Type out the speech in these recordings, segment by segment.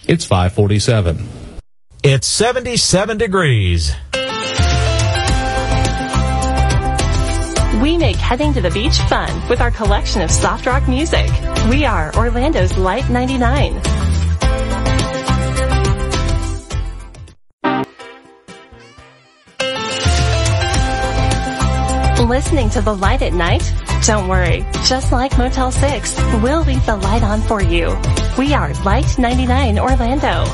It's 5:47. It's 77 degrees. We make heading to the beach fun with our collection of soft rock music. We are Orlando's Lite 99. Listening to the Lite at night? Don't worry. Just like Motel 6, we'll leave the light on for you. We are Lite 99 Orlando.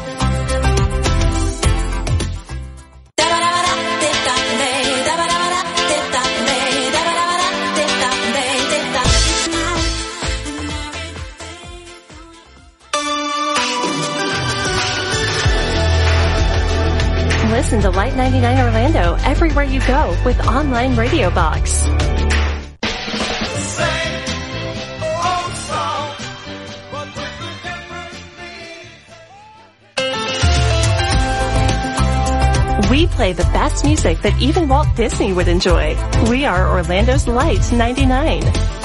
Listen to Lite 99 Orlando everywhere you go with online radio box. We play the best music that even Walt Disney would enjoy. We are Orlando's Lite 99.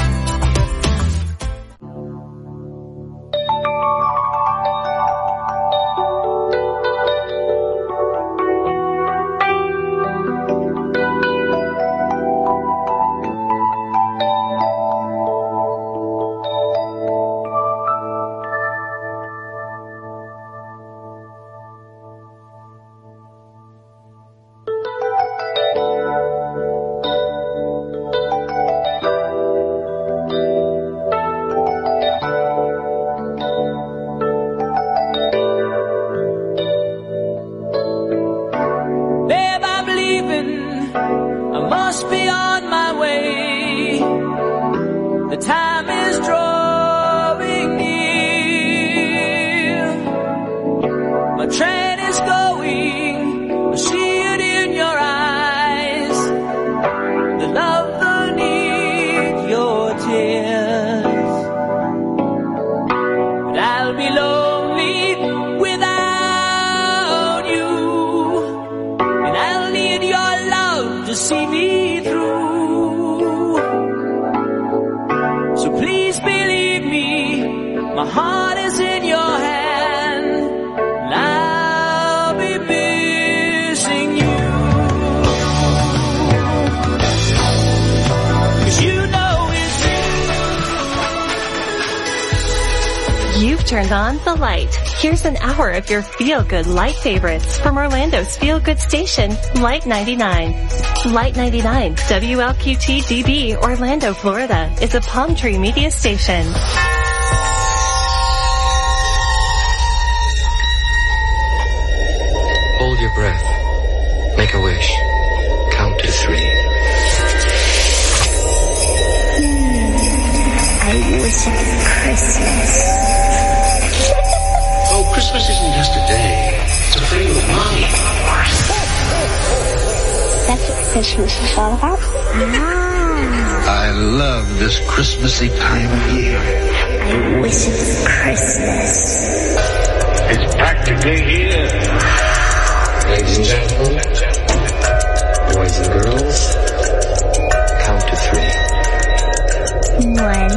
Turned on the light. Here's an hour of your feel-good Lite favorites from Orlando's feel-good station, Lite 99. Lite 99, WLQT DB, Orlando, Florida, is a Palm Tree Media station. Hold your breath. Make a wish. Count to 3. I wish it was Christmas. Oh, Christmas isn't just a day. It's a frame of mind. That's what Christmas is all about. I love this Christmassy time of year. I wish it was Christmas. It's practically here. Ladies and gentlemen, boys and girls, count to 3.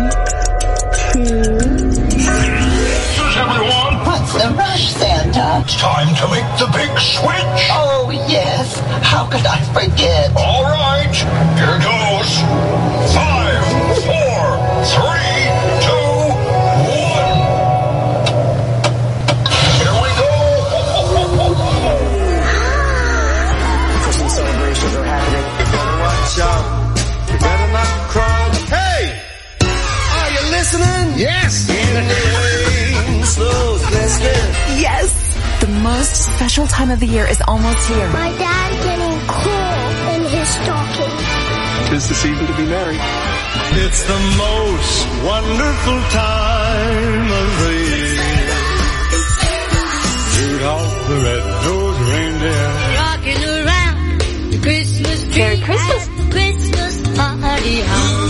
1, 2, 3. Everyone, what's the rush, Santa? it's time to make the big switch. Oh, yes. How could I forget? All right, here goes. 5, 4, 3, 2, 1. Here we go. Christmas celebrations are happening. You better watch out. You better not cry. Hey! Are you listening? Yes. Yes! The most special time of the year is almost here. My dad's getting cool in his stocking. 'Tis the season to be merry. It's the most wonderful time of the year. Rudolph the red-nosed reindeer. Rocking around the Christmas tree. Merry Christmas. At the Christmas party house.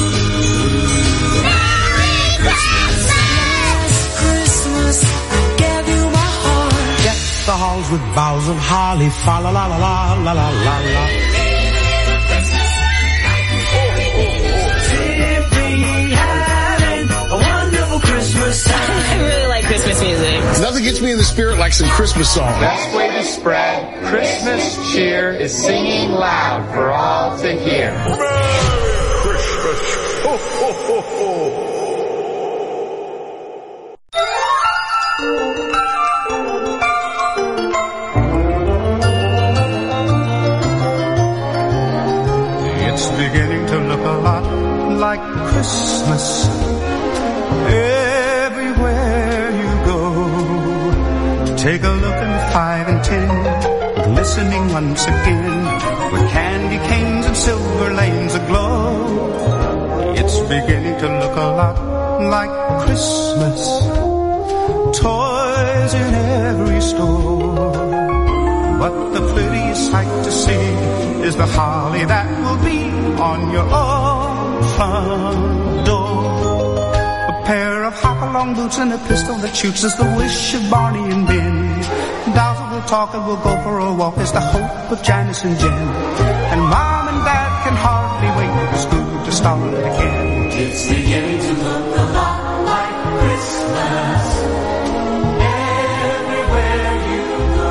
The halls with boughs of holly, fa la la la la la la la la. Simply having a wonderful Christmas time. I really like Christmas music. Nothing gets me in the spirit like some Christmas songs. Best way to spread Christmas cheer is singing loud for all to hear. Merry Christmas. Ho, ho, ho, ho. It's beginning to look a lot like Christmas everywhere you go. Take a look at 5 and 10, glistening once again, with candy canes and silver lanes aglow. It's beginning to look a lot like Christmas, toys in every store. But the prettiest sight to see is the holly that will be on your own front door. A pair of hop-along boots and a pistol that shoots is the wish of Barney and Ben. Dolls will talk and we'll go for a walk is the hope of Janice and Jen. And Mom and Dad can hardly wait for school to start again. It's beginning to look a lot like Christmas everywhere you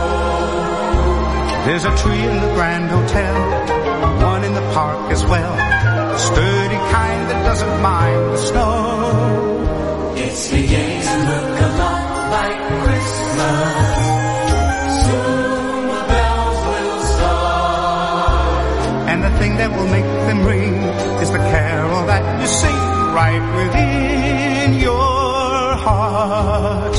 go. There's a tree in the Grand Hotel, one in the park as well, a sturdy kind that doesn't mind the snow. It's beginning to look a lot like Christmas. Soon the bells will start. And the thing that will make them ring is the carol that you sing right within your heart.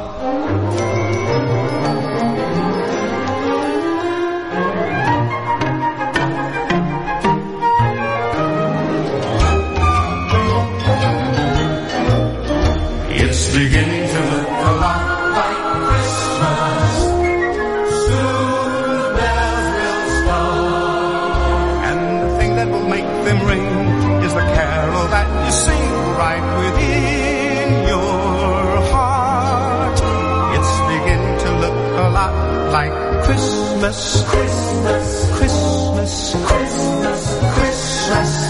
It's beginning to look a lot like Christmas. Soon the bells will start. And the thing that will make them ring is the carol that you sing right within your heart. It's beginning to look a lot like Christmas. Christmas, Christmas, Christmas, Christmas.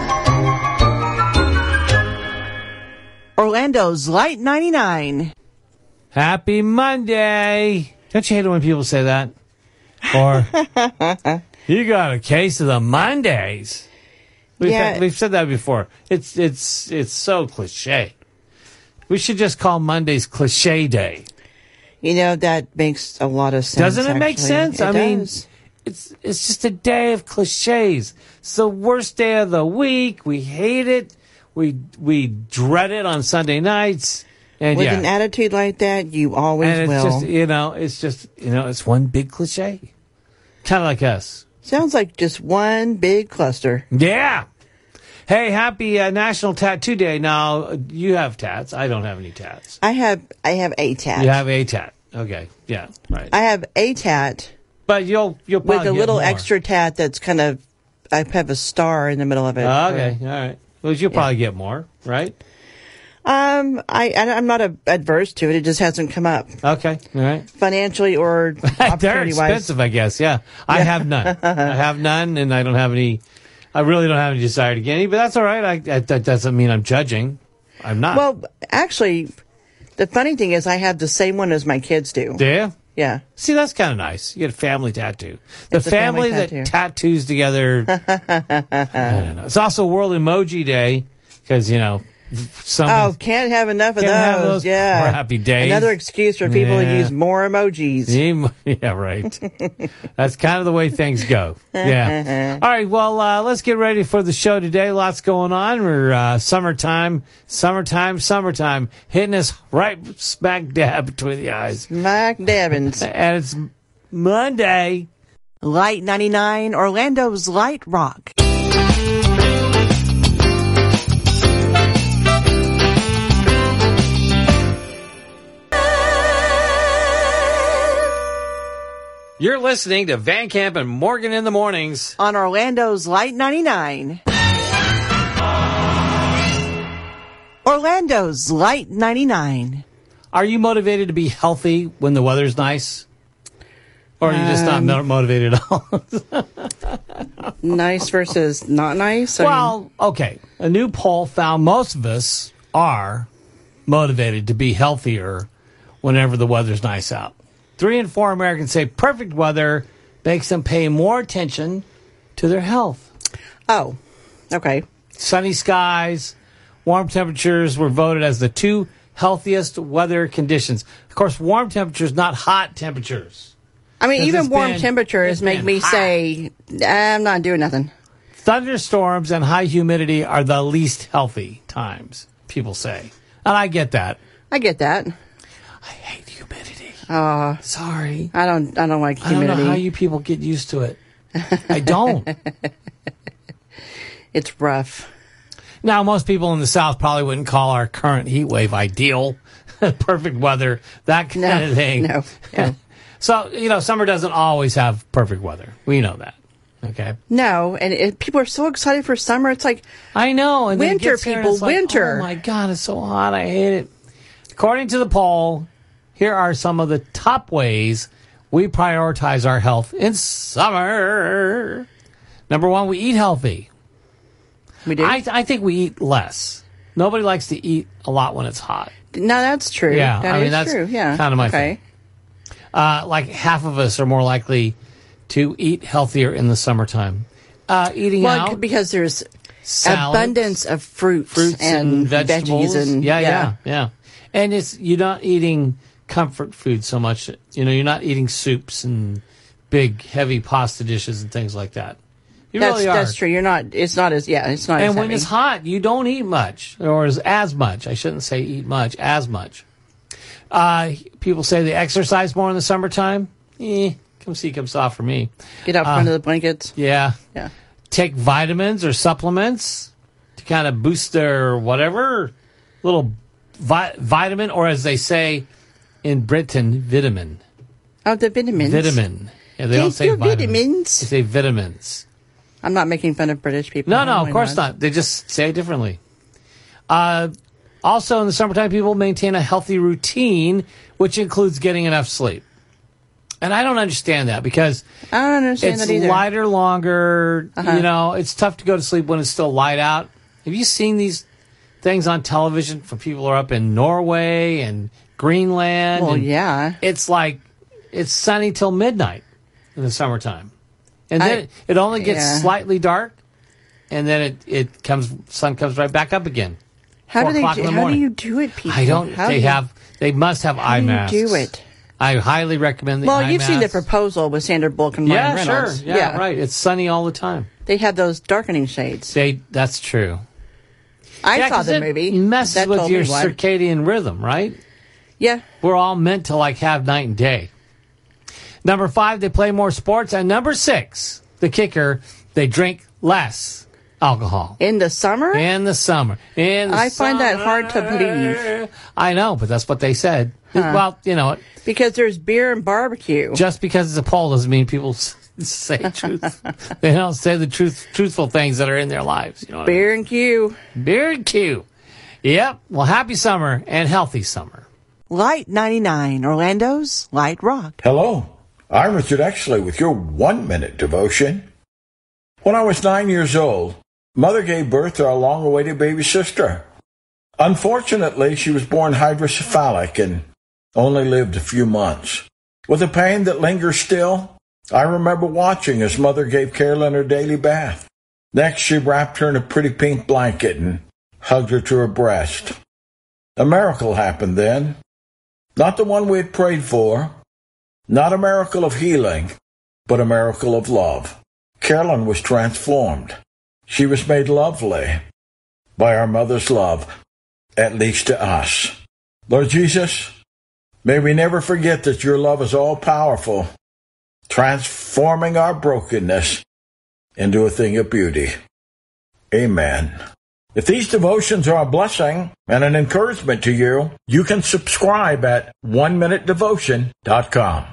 Orlando's Lite 99. Happy Monday. Don't you hate it when people say that? Or, you got a case of the Mondays. We've said that before. It's so cliche. We should just call Mondays Cliche Day. You know, that makes a lot of sense. Doesn't it make sense? I mean, it's just a day of cliches. It's the worst day of the week. We hate it. We dread it on Sunday nights. And with an attitude like that, you always will. It's it's one big cliche. Kind of like us. Sounds like just one big cluster. Yeah. Hey, happy National Tattoo Day. Now, you have tats. I don't have any tats. I have a tat. You have a tat. Okay. Yeah, right. I have a tat. But you'll probably with a little more. extra tat that's kind of, I have a star in the middle of it. Okay, all right. Well, you'll probably get more, right? I'm not adverse to it. It just hasn't come up. Okay, all right. Financially or They're opportunity-wise. expensive, I guess. Yeah, I have none. I have none, and I don't have any. I really don't have any desire to get any, but that's all right. That doesn't mean I'm judging. I'm not. Well, actually, the funny thing is I have the same one as my kids do. Do you? Yeah. See, that's kind of nice. You get a family tattoo. The It's a family family that tattoo. tattoos together. I don't know. It's also World Emoji Day because, can't have enough of Can't have those. those Yeah. crappy days. Another excuse for people to use more emojis. Yeah, right. That's kind of the way things go. Yeah. All right, well, let's get ready for the show today. Lots going on. We're summertime, hitting us right smack dab between the eyes. Smack dabbins. And it's Monday. Lite 99, Orlando's Light Rock. You're listening to Van Camp and Morgan in the Mornings on Orlando's Lite 99. Orlando's Lite 99. Are you motivated to be healthy when the weather's nice? Or are you just not motivated at all? Nice versus not nice? Okay. A new poll found most of us are motivated to be healthier whenever the weather's nice out. 3 in 4 Americans say perfect weather makes them pay more attention to their health. Oh, okay. Sunny skies, warm temperatures were voted as the 2 healthiest weather conditions. Of course, warm temperatures, not hot temperatures. I mean, even warm temperatures make me say, I'm not doing nothing. Thunderstorms and high humidity are the least healthy times, people say. And I get that. I get that. I hate humidity. Sorry. I don't like humidity. I don't know how you people get used to it. I don't. It's rough. Now, most people in the South probably wouldn't call our current heat wave ideal. Perfect weather, that kind of thing. No. So, summer doesn't always have perfect weather. We know that. Okay. No, and people are so excited for summer. It's like, I know. And winter, people, winter. Oh, my God, it's so hot. I hate it. According to the poll, here are some of the top ways we prioritize our health in summer. Number 1, we eat healthy. We do? I think we eat less. Nobody likes to eat a lot when it's hot. No, that's true. Yeah, that's true. Yeah, kind of my thing. Like half of us are more likely to eat healthier in the summertime. Eating out because there's salads, abundance of fruits and vegetables. Veggies and yeah. And you're not eating comfort food so much. You're not eating soups and big heavy pasta dishes and things like that. That's true. You're not. It's not as. Yeah, it's not. And as when heavy. it's hot, you don't eat much, or as much. I shouldn't say eat much, as much. People say they exercise more in the summertime. Come see, come saw for me. Get out from under the blankets. Yeah. Yeah. Take vitamins or supplements to kind of boost their whatever little vitamin, or as they say in Britain, vitamin. Oh, the vitamins. Vitamin. Yeah, they don't say vitamins. They say vitamins. I'm not making fun of British people. No, of course not. They just say it differently. Also, in the summertime, people maintain a healthy routine, which includes getting enough sleep. And I don't understand that because I don't understand that either. It's lighter longer. It's tough to go to sleep when it's still light out. Have you seen these things on television from people who are up in Norway and Greenland? Well, yeah. It's like it's sunny till midnight in the summertime. And then it only gets slightly dark, and then sun comes right back up again. How do you do it, people? I don't. They must have eye masks. How do you do it? I highly recommend the eye masks. Well, you've seen The Proposal with Sandra Bullock and Ryan Reynolds. Sure. Yeah, right. It's sunny all the time. They have those darkening shades. That's true. I saw the movie. It messes with your circadian rhythm, right? Yeah. We're all meant to have night and day. Number 5, they play more sports. And number 6, the kicker, they drink less alcohol. In the summer? In the summer. I find that hard to believe. I know, but that's what they said. Well, because there's beer and barbecue. Just because it's a poll doesn't mean people say truth. They don't say the truthful things that are in their lives. Beer and Q. Beer and Q. Yep. Well, happy summer and healthy summer. Lite 99, Orlando's Lite Rock. Hello. I'm Richard Exley with your 1-minute devotion. When I was 9 years old, Mother gave birth to our long-awaited baby sister. Unfortunately, she was born hydrocephalic and only lived a few months. With a pain that lingers still, I remember watching as Mother gave Carolyn her daily bath. Next, she wrapped her in a pretty pink blanket and hugged her to her breast. A miracle happened then. Not the one we had prayed for. Not a miracle of healing, but a miracle of love. Carolyn was transformed. She was made lovely by our mother's love, at least to us. Lord Jesus, may we never forget that your love is all-powerful, transforming our brokenness into a thing of beauty. Amen. If these devotions are a blessing and an encouragement to you, you can subscribe at oneminutedevotion.com.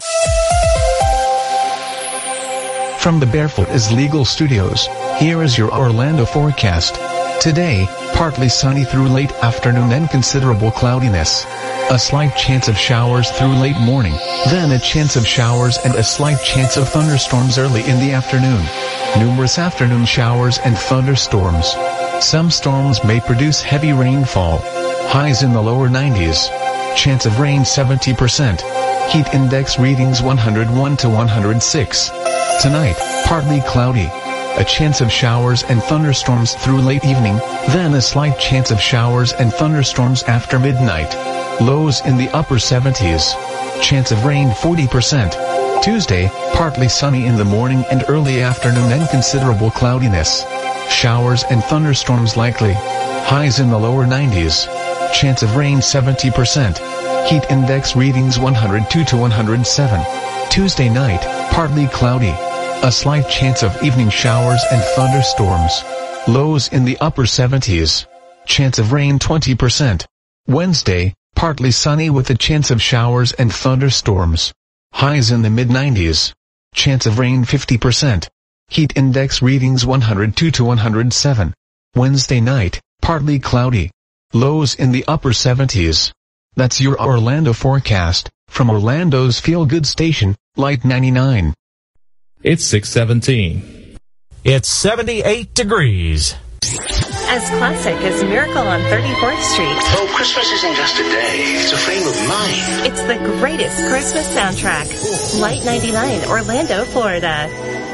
From the Barefoot is Legal Studios, here is your Orlando forecast. Today, partly sunny through late afternoon and considerable cloudiness. A slight chance of showers through late morning, then a chance of showers and a slight chance of thunderstorms early in the afternoon. Numerous afternoon showers and thunderstorms. Some storms may produce heavy rainfall. Highs in the lower 90s. Chance of rain 70%. Heat index readings 101 to 106. Tonight, partly cloudy. A chance of showers and thunderstorms through late evening, then a slight chance of showers and thunderstorms after midnight. Lows in the upper 70s. Chance of rain 40%. Tuesday, partly sunny in the morning and early afternoon and considerable cloudiness. Showers and thunderstorms likely. Highs in the lower 90s. Chance of rain 70%. Heat index readings 102 to 107. Tuesday night, partly cloudy. A slight chance of evening showers and thunderstorms. Lows in the upper 70s. Chance of rain 20%. Wednesday, partly sunny with a chance of showers and thunderstorms. Highs in the mid-90s. Chance of rain 50%. Heat index readings 102 to 107. Wednesday night, partly cloudy. Lows in the upper 70s. That's your Orlando forecast, from Orlando's feel-good station, Lite 99. It's 6:17. It's 78 degrees. As classic as Miracle on 34th Street. Oh, Christmas isn't just a day, it's a frame of mind. It's the greatest Christmas soundtrack. Lite 99, Orlando, Florida.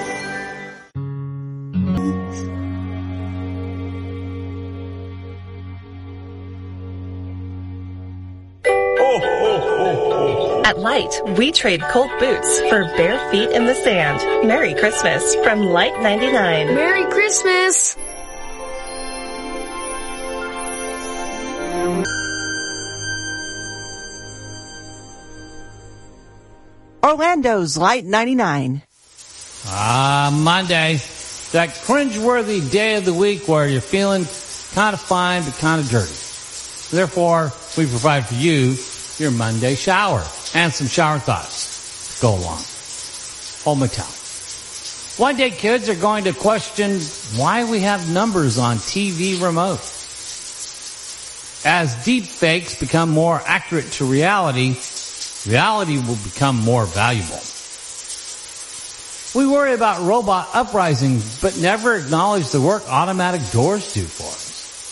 At Lite, we trade cold boots for bare feet in the sand. Merry Christmas from Lite 99. Merry Christmas! Orlando's Lite 99. Monday. That cringeworthy day of the week where you're feeling kind of fine but kind of dirty. Therefore, we provide for you your Monday shower and some shower thoughts. Go along. Hold my towel. One day kids are going to question why we have numbers on TV remote. As deep fakes become more accurate to reality, reality will become more valuable. We worry about robot uprisings, but never acknowledge the work automatic doors do for us.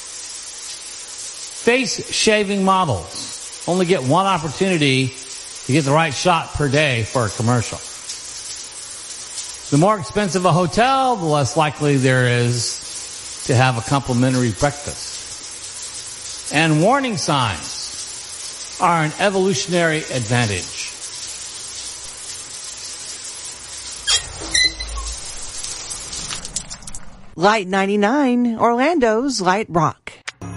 Face shaving models only get one opportunity to get the right shot per day for a commercial. The more expensive a hotel, the less likely there is to have a complimentary breakfast. And warning signs are an evolutionary advantage. Lite 99, Orlando's Lite Rock.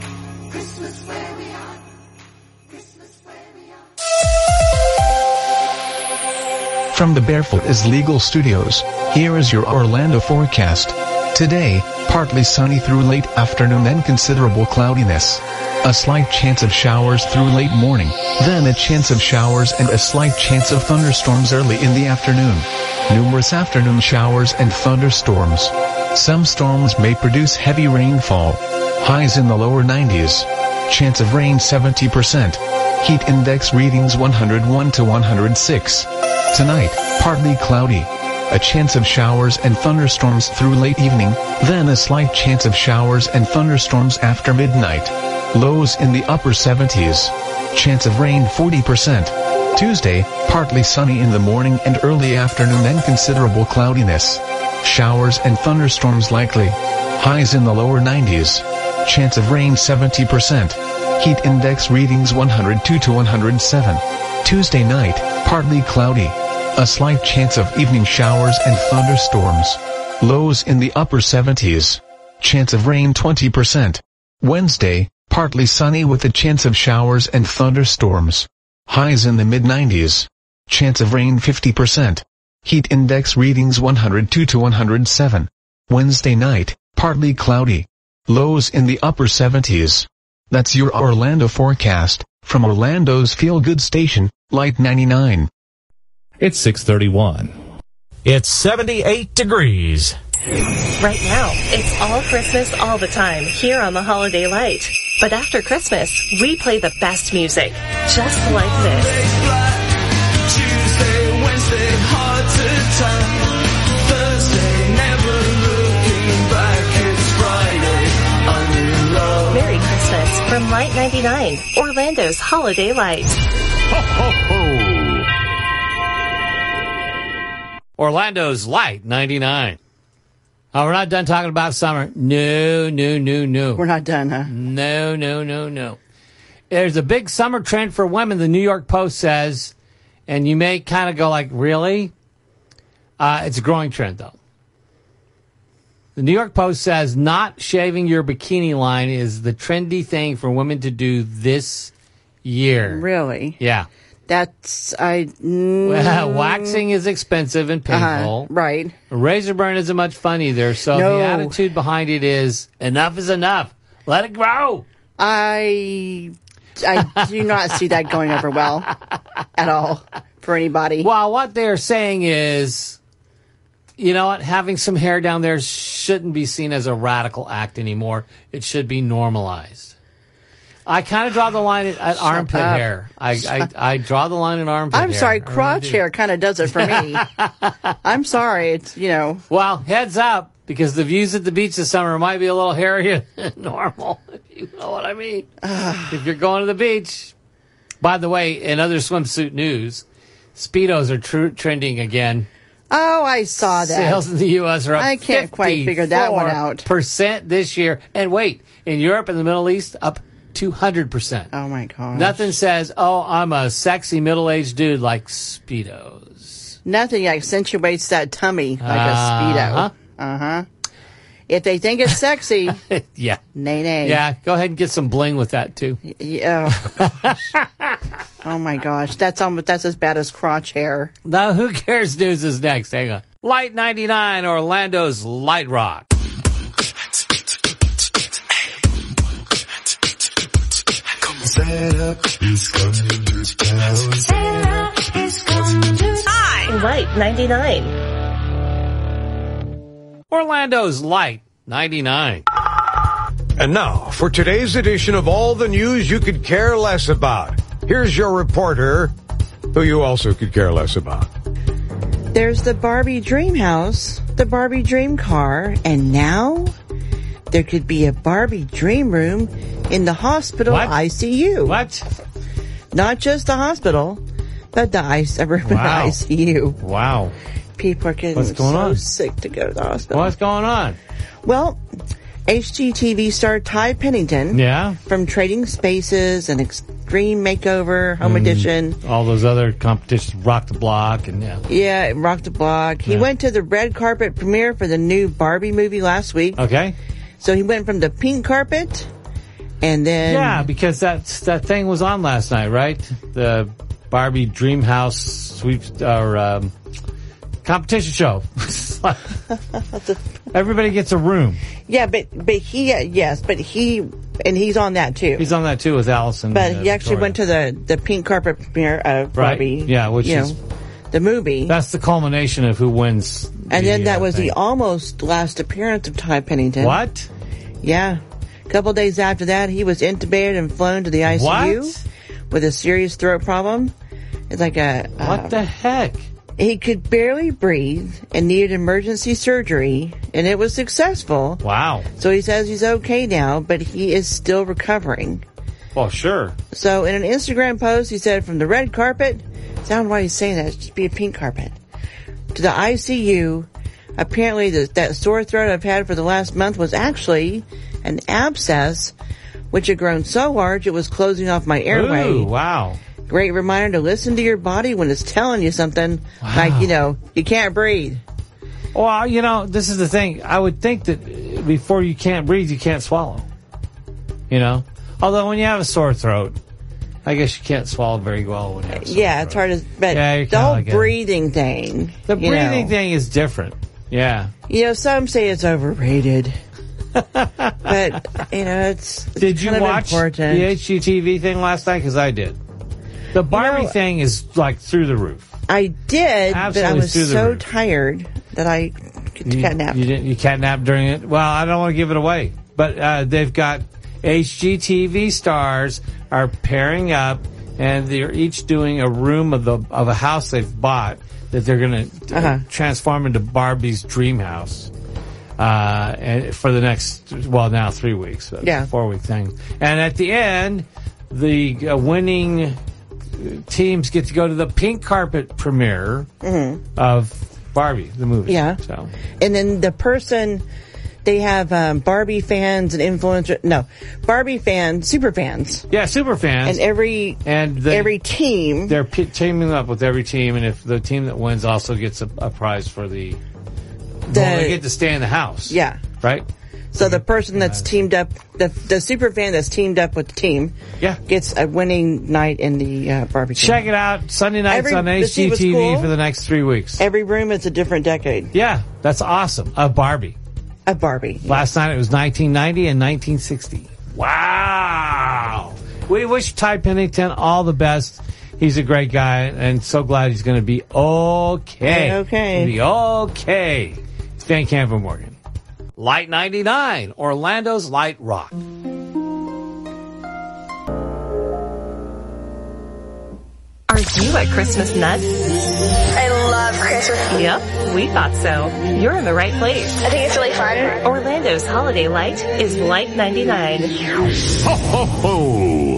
From the Barefoot is Legal Studios, here is your Orlando forecast. Today, partly sunny through late afternoon and considerable cloudiness. A slight chance of showers through late morning, then a chance of showers and a slight chance of thunderstorms early in the afternoon. Numerous afternoon showers and thunderstorms. Some storms may produce heavy rainfall. Highs in the lower 90s. Chance of rain 70%. Heat index readings 101 to 106. Tonight, partly cloudy. A chance of showers and thunderstorms through late evening, then a slight chance of showers and thunderstorms after midnight. Lows in the upper 70s. Chance of rain 40%. Tuesday, partly sunny in the morning and early afternoon and considerable cloudiness. Showers and thunderstorms likely. Highs in the lower 90s. Chance of rain 70%. Heat index readings 102 to 107. Tuesday night, partly cloudy. A slight chance of evening showers and thunderstorms. Lows in the upper 70s. Chance of rain 20%. Wednesday, partly sunny with a chance of showers and thunderstorms. Highs in the mid-90s. Chance of rain 50%. Heat index readings 102 to 107. Wednesday night, partly cloudy. Lows in the upper 70s. That's your Orlando forecast, from Orlando's feel-good station, Lite 99. It's 6:31. It's 78 degrees. Right now, it's all Christmas all the time here on the Holiday Light. But after Christmas, we play the best music, just like this. Tuesday, Wednesday, hard to tell. Thursday, never looking back. It's Friday, I'm in love. Merry Christmas from Lite 99, Orlando's Holiday Light. Ho, ho, ho. Orlando's Lite 99. Oh, we're not done talking about summer. No. We're not done, huh? No. There's a big summer trend for women, the New York Post says, and you may kind of go like, really? It's a growing trend, though. The New York Post says not shaving your bikini line is the trendy thing for women to do this year. Really? Yeah. That's, waxing is expensive and painful. Right. Razor burn isn't much fun either. So No. the attitude behind it is enough is enough. Let it grow. I do not see that going over well at all for anybody. Well, what they're saying is, you know what? Having some hair down there shouldn't be seen as a radical act anymore. It should be normalized. I kind of draw the line at armpit hair. I draw the line at armpit hair. I'm sorry, crotch hair kind of does it for me. I'm sorry, it's, Well, heads up, because the views at the beach this summer might be a little hairier than normal, if you know what I mean. If you're going to the beach. By the way, in other swimsuit news, Speedos are trending again. Oh, I saw that. Sales in the U.S. are up I can't quite figure that one out. % this year. And wait, in Europe and the Middle East, up 200%. Oh, my gosh. Nothing says, I'm a sexy middle-aged dude like Speedos. Nothing accentuates that tummy like a Speedo. Uh-huh. If they think it's sexy, yeah. Nay. Yeah, go ahead and get some bling with that, too. Yeah. Oh, my gosh. That's as bad as crotch hair. Now, Who Cares News is next. Hang on. Lite 99, Orlando's Light Rock. Lite 99. Orlando's Lite 99. And now, for today's edition of all the news you could care less about, here's your reporter, who you also could care less about. There's the Barbie dream house, the Barbie dream car, and now there could be a Barbie dream room in the hospital ICU. What? Not just the hospital, but the ICU. Wow. People are getting so sick to go to the hospital. What's going on? Well, HGTV star Ty Pennington from Trading Spaces and Extreme Makeover, Home Edition. All those other competitions, Rock the Block. Yeah, Rock the Block. He went to the red carpet premiere for the new Barbie movie last week. Okay. So he went from the pink carpet and then... Yeah, because that thing was on last night, right? The Barbie Dreamhouse competition show. Everybody gets a room. Yeah, but he's on that too. He's on that too with Allison. But he actually went to the pink carpet premiere of Barbie. Right. Yeah, which is the movie. That's the culmination of who wins. And then that was the almost last appearance of Ty Pennington. What? Yeah. A couple days after that, he was intubated and flown to the ICU with a serious throat problem. It's like what the heck? He could barely breathe and needed emergency surgery, and it was successful. Wow. So he says he's okay now, but he is still recovering. Well, sure. So in an Instagram post, he said, from the red carpet, sound why he's saying that, it should be a pink carpet, to the ICU. Apparently that sore throat I've had for the last month was actually an abscess, which had grown so large it was closing off my airway. Ooh, wow. Great reminder to listen to your body when it's telling you something like, you can't breathe. Well, this is the thing. I would think that before you can't breathe, you can't swallow. Although when you have a sore throat, I guess you can't swallow very well when you have a sore throat. It's hard to, but the whole breathing thing. The breathing thing is different. Yeah. Some say it's overrated. But, it's Did you watch important. the HGTV thing last night? Because I did. The Barbie thing is like through the roof. I did, Absolutely, but I was so tired that I catnapped. You catnapped during it? Well, I don't want to give it away. But they've got HGTV stars are pairing up, and they're each doing a room of a house they've bought that they're going to transform into Barbie's dream house. and for the next, now 3 weeks. So Yeah. 4-week thing. And at the end, the winning teams get to go to the pink carpet premiere of Barbie, the movie. Yeah. So. And then the person, they have Barbie fans and Barbie fans, super fans. Yeah, super fans. And every team. They're teaming up with every team, and if the team that wins also gets a prize for they get to stay in the house. Yeah. Right? So the person that's teamed up, the super fan that's teamed up with the team, gets a winning night in the Barbie. Check it out Sunday nights on HGTV for the next 3 weeks. Every room is a different decade. Yeah, that's awesome. A Barbie. Last night it was 1990 and 1960. Wow. We wish Ty Pennington all the best. He's a great guy, and so glad he's going to be okay. Okay. Be okay. It's Van Camp and Morgan. Lite 99, Orlando's Light Rock. Are you a Christmas nut? I love Christmas. Yep, we thought so. You're in the right place. I think it's really fun. Orlando's Holiday Light is Lite 99. Ho, ho, ho!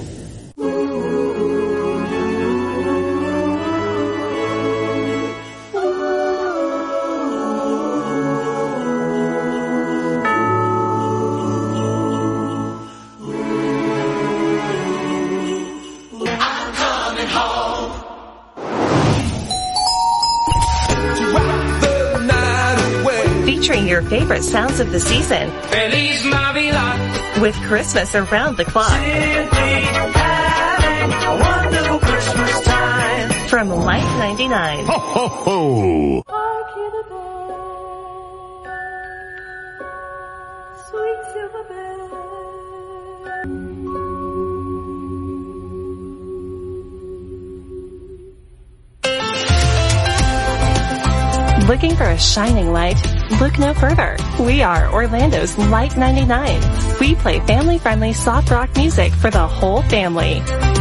Featuring your favorite sounds of the season. Feliz Navidad. With Christmas around the clock. A wonderful Christmas time. From Lite 99. Ho, ho, ho! Sweet silver bell. Looking for a shining light? Look no further. We are Orlando's Lite 99. We play family-friendly soft rock music for the whole family.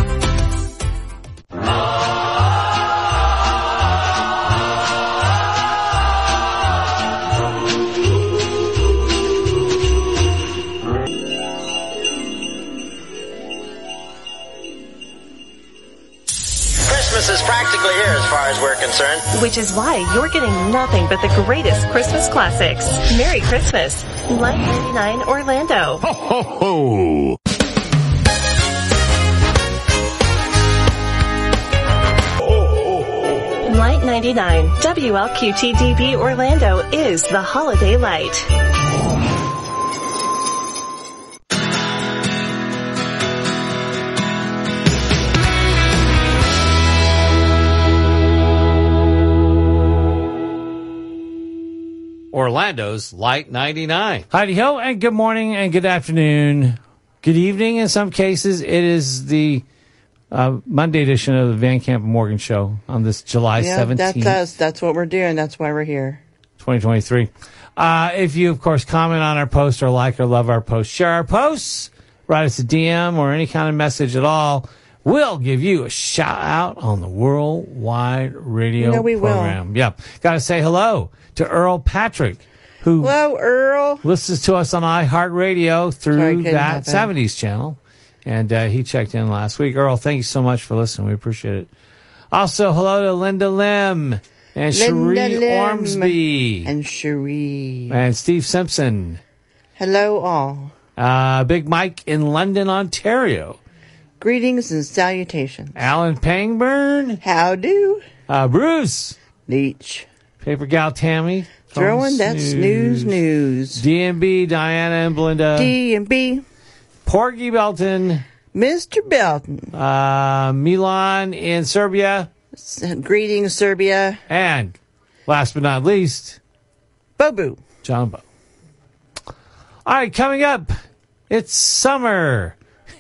Christmas is practically here as far as we're concerned. Which is why you're getting nothing but the greatest Christmas classics. Merry Christmas. Lite 99 Orlando. Ho, ho, ho! Lite 99, WLQT DB Orlando is the holiday light. Orlando's Lite 99. Heidi-ho, and good morning and good afternoon. Good evening in some cases. It is the Monday edition of the Van Camp and Morgan Show on this July 17th. That's us. That's what we're doing. That's why we're here. 2023. If you, of course, comment on our post or like or love our post, share our posts, write us a DM or any kind of message at all, we'll give you a shout out on the Worldwide Radio program. Will. Yep. Got to say hello to Earl Patrick, who hello, Earl. Listens to us on iHeartRadio through that 70s channel. And he checked in last week. Earl, thank you so much for listening. We appreciate it. Also, hello to Linda Lim and Cherie Ormsby. And Cherie. And Steve Simpson. Hello, all. Big Mike in London, Ontario. Greetings and salutations. Alan Pangburn. How do? Bruce. Leach. Paper Gal Tammy. Throwing that snooze news. D&B, Diana and Belinda. D&B. Porgy Belton. Mr. Belton. Milan in Serbia. Greetings, Serbia. And last but not least, Bobu. John Bo. All right, coming up, it's summer.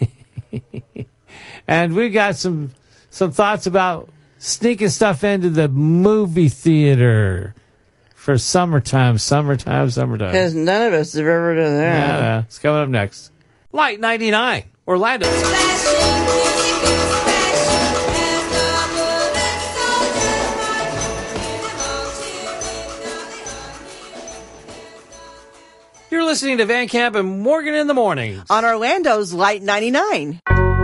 And we got some thoughts about sneaking stuff into the movie theater for summertime. Because none of us have ever done that. Yeah, it's coming up next. Lite 99, Orlando. You're listening to Van Camp and Morgan in the Morning on Orlando's Lite 99.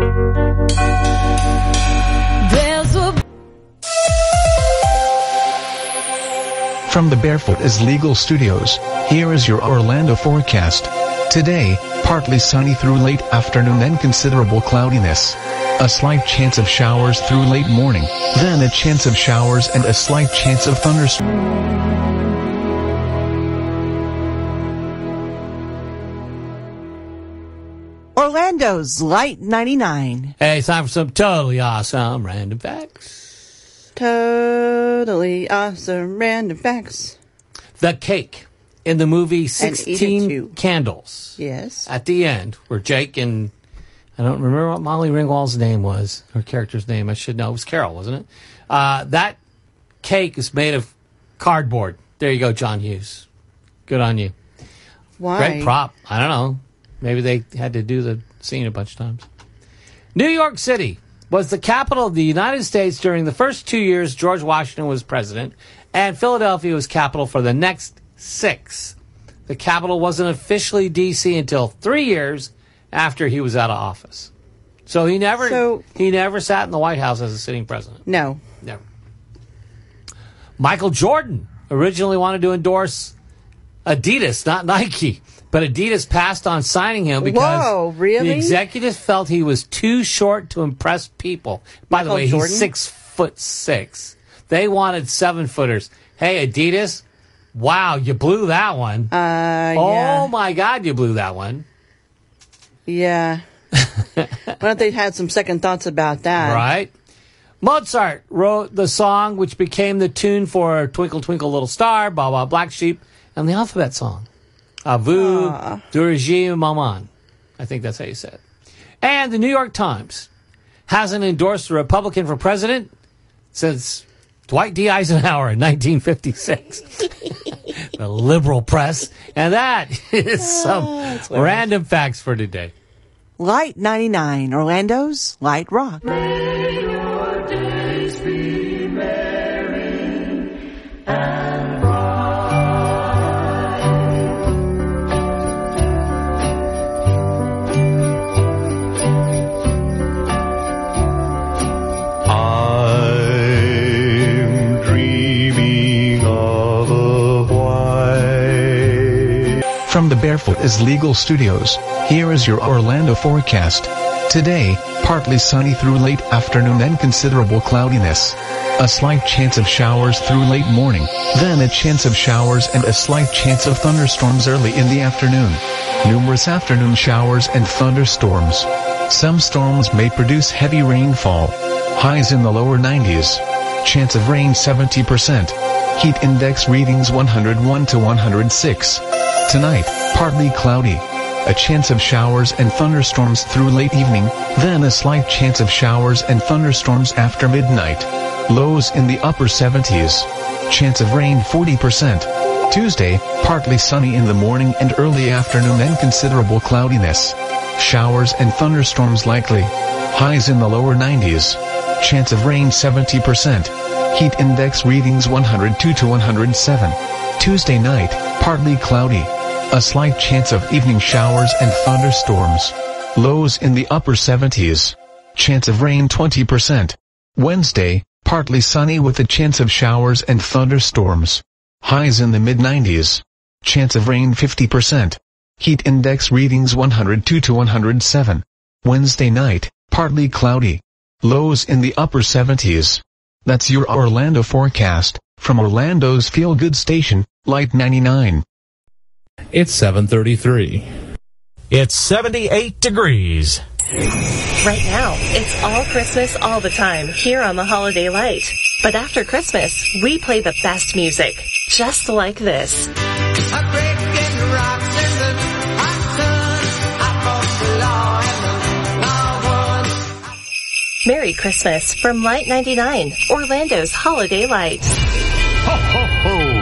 From the Barefoot is Legal Studios, here is your Orlando forecast. Today, partly sunny through late afternoon and considerable cloudiness. A slight chance of showers through late morning, then a chance of showers and a slight chance of thunderstorms. Orlando's Lite 99. Hey, it's time for some totally awesome random facts. Totally awesome random facts. The cake in the movie 16 Candles. Yes. At the end, where Jake and, I don't remember what Molly Ringwald's name was, her character's name, I should know. It was Carol, wasn't it? That cake is made of cardboard. There you go, John Hughes. Good on you. Why? Great prop. I don't know. Maybe they had to do the scene a bunch of times. New York City was the capital of the United States during the first 2 years George Washington was president, and Philadelphia was capital for the next 6. The capital wasn't officially D.C. until 3 years after he was out of office. So he never sat in the White House as a sitting president. No. Never. Michael Jordan originally wanted to endorse Adidas, not Nike. But Adidas passed on signing him because the executive felt he was too short to impress people. By the way, he's 6'6". They wanted 7-footers. Hey, Adidas, wow, you blew that one. Yeah. Oh, my God, you blew that one. Yeah. Why don't they had some second thoughts about that? Right. Mozart wrote the song which became the tune for Twinkle, Twinkle, Little Star, Baa Baa Black Sheep, and the alphabet song. Vous dirigez maman. I think that's how you say it. And the New York Times hasn't endorsed a Republican for president since Dwight D. Eisenhower in 1956. The liberal press. And that is some random facts for today. Lite 99, Orlando's Lite Rock. May your days be merry and From the Barefoot is Legal Studios, here is your Orlando forecast. Today, partly sunny through late afternoon and considerable cloudiness. A slight chance of showers through late morning, then a chance of showers and a slight chance of thunderstorms early in the afternoon. Numerous afternoon showers and thunderstorms. Some storms may produce heavy rainfall. Highs in the lower 90s. Chance of rain 70%. Heat index readings 101 to 106. Tonight, partly cloudy. A chance of showers and thunderstorms through late evening, then a slight chance of showers and thunderstorms after midnight. Lows in the upper 70s. Chance of rain 40%. Tuesday, partly sunny in the morning and early afternoon and considerable cloudiness. Showers and thunderstorms likely. Highs in the lower 90s. Chance of rain 70%. Heat index readings 102 to 107. Tuesday night, partly cloudy. A slight chance of evening showers and thunderstorms. Lows in the upper 70s. Chance of rain 20%. Wednesday, partly sunny with a chance of showers and thunderstorms. Highs in the mid-90s. Chance of rain 50%. Heat index readings 102 to 107. Wednesday night, partly cloudy. Lows in the upper 70s. That's your Orlando forecast, from Orlando's feel-good station, Lite 99. It's 7:33. It's 78 degrees. Right now, it's all Christmas all the time here on the Holiday Light. But after Christmas, we play the best music, just like this. Merry Christmas from Lite 99, Orlando's Holiday Light. Ho, ho, ho!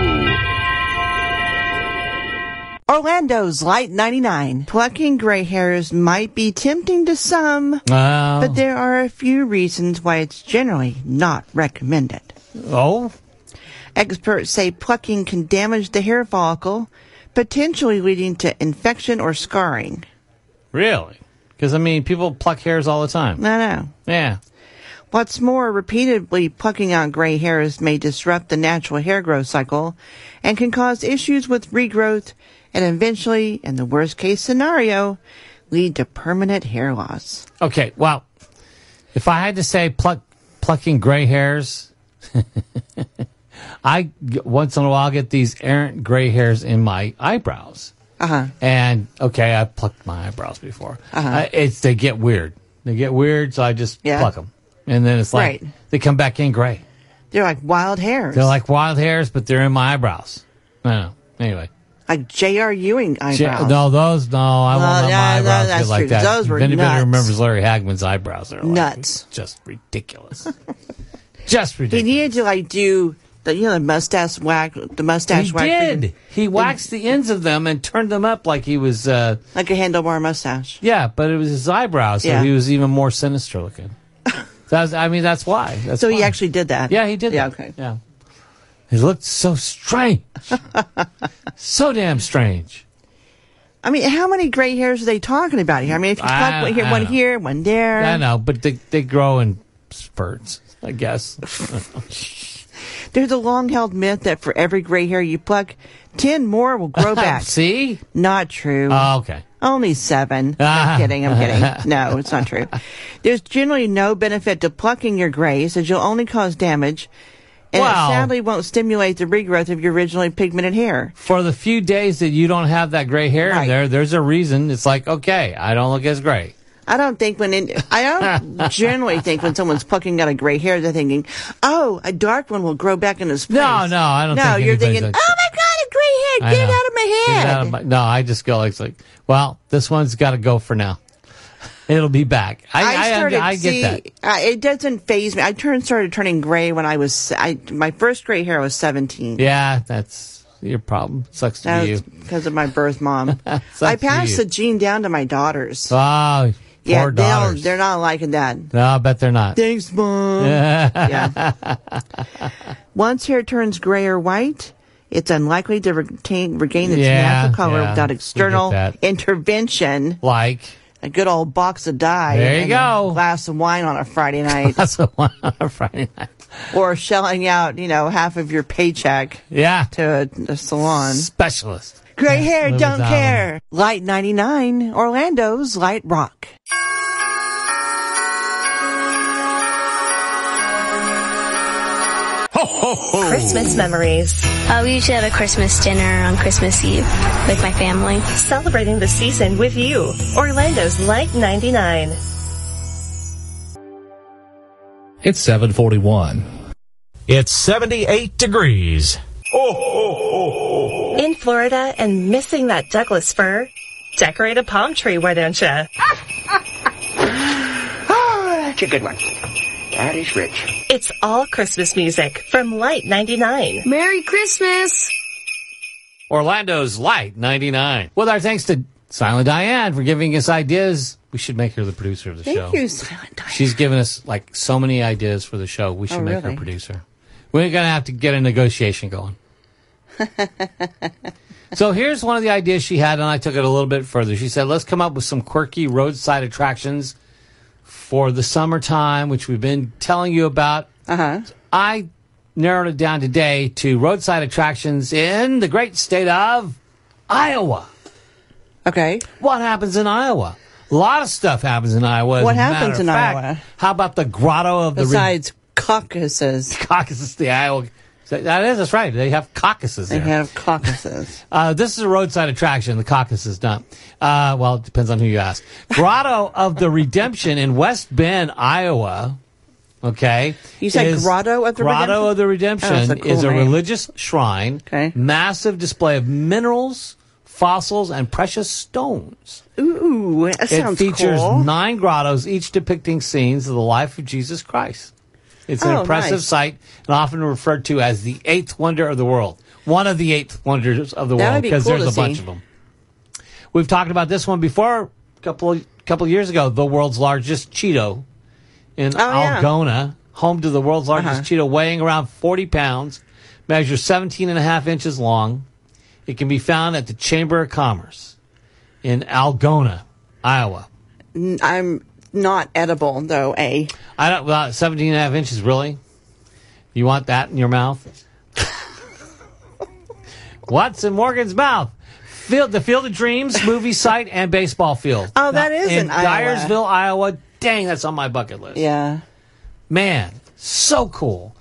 Orlando's Lite 99. Plucking gray hairs might be tempting to some, but there are a few reasons why it's generally not recommended. Oh? Experts say plucking can damage the hair follicle, potentially leading to infection or scarring. Really? Because, people pluck hairs all the time. I know. Yeah. What's more, repeatedly plucking out gray hairs may disrupt the natural hair growth cycle and can cause issues with regrowth and eventually, in the worst case scenario, lead to permanent hair loss. Okay, well, if I had to say plucking gray hairs, once in a while get these errant gray hairs in my eyebrows. And, okay, I plucked my eyebrows before. They get weird. They get weird, so I just pluck them. And then it's like, they come back in gray. They're like wild hairs. They're like wild hairs, but they're in my eyebrows. I don't know. Anyway. Like J.R. Ewing eyebrows. I won't let my eyebrows get like that. Those were if anybody nuts. remembers Larry Hagman's eyebrows, they're nuts. Just ridiculous. Just ridiculous. He needed to do the mustache wax. The mustache wax. He did. He waxed the ends of them and turned them up like he was like a handlebar mustache. Yeah, but it was his eyebrows, so he was even more sinister looking. That's why. So he actually did that. Yeah, he did. Yeah, that. okay. Yeah. He looked so strange. So damn strange. How many gray hairs are they talking about here? If you pluck one here, one there. I know, but they grow in spurts, I guess. There's a long-held myth that for every gray hair you pluck, 10 more will grow back. See? Not true. Oh, okay. Only 7. I'm kidding. No, it's not true. There's generally no benefit to plucking your grays, as you'll only cause damage, and it sadly won't stimulate the regrowth of your originally pigmented hair. For the few days that you don't have that gray hair in there's a reason. It's like, okay, I don't look as gray. I don't generally think when someone's plucking out a gray hair, they're thinking, oh, a dark one will grow back in his place. No, I don't think No, you're thinking, like, oh my God, a gray hair, get it out of my head. No, I just go like, well, this one's got to go for now. It'll be back. I get that. It doesn't faze me. I started turning gray when my first gray hair was 17. Yeah, that's your problem. Sucks to be you. Because of my birth mom. I passed the gene down to my daughters. Oh, poor daughters. They're not liking that. No, I bet they're not. Thanks, Mom. Yeah. Once hair turns gray or white, it's unlikely to regain its natural color without external intervention. Like a good old box of dye. There you go. A glass of wine on a Friday night. Glass of wine on a Friday night. Or shelling out, half of your paycheck. To a salon. Specialist. Gray hair, don't care. Lite 99, Orlando's Lite Rock. Ho, ho, ho. Christmas memories. We usually have a Christmas dinner on Christmas Eve with my family. Celebrating the season with you. Orlando's Lite 99. It's 7:41. It's 78 degrees. In Florida and missing that Douglas fir? Decorate a palm tree, why don't you? That's a good one. That is rich. It's all Christmas music from Lite 99. Merry Christmas! Orlando's Lite 99. With our thanks to Silent Diane for giving us ideas. We should make her the producer of the show. Thank you, Silent Diane. She's given us so many ideas for the show. We should make her producer. We're going to have to get a negotiation going. So here's one of the ideas she had, and I took it a little bit further. She said, let's come up with some quirky roadside attractions for the summertime, which we've been telling you about. I narrowed it down today to roadside attractions in the great state of Iowa. Okay. What happens in Iowa? A lot of stuff happens in Iowa. What happens in Iowa? How about the grotto of Besides caucuses. Caucuses, the Iowa. That's right. They have caucuses there. They have caucuses. This is a roadside attraction. The caucus is not. Well, it depends on who you ask. Grotto of the Redemption in West Bend, Iowa. Okay. You said Grotto of the Redemption? Grotto of the Redemption is a religious shrine. Okay. Massive display of minerals, fossils, and precious stones. Ooh, that sounds cool. It features 9 grottos, each depicting scenes of the life of Jesus Christ. It's an impressive sight and often referred to as the 8th wonder of the world. One of the 8 wonders of the world, because there's a bunch of them. We've talked about this one before a couple years ago. The world's largest Cheeto in Algona, home to the world's largest Cheeto, weighing around 40 pounds, measures 17.5 inches long. It can be found at the Chamber of Commerce in Algona, Iowa. I'm not edible, though, I don't, well, 17.5 inches, really? You want that in your mouth? What's in Morgan's mouth? The Field of Dreams movie site and baseball field. Oh, that is in Iowa. Dyersville, Iowa. Dang, that's on my bucket list. Yeah. Man, so cool.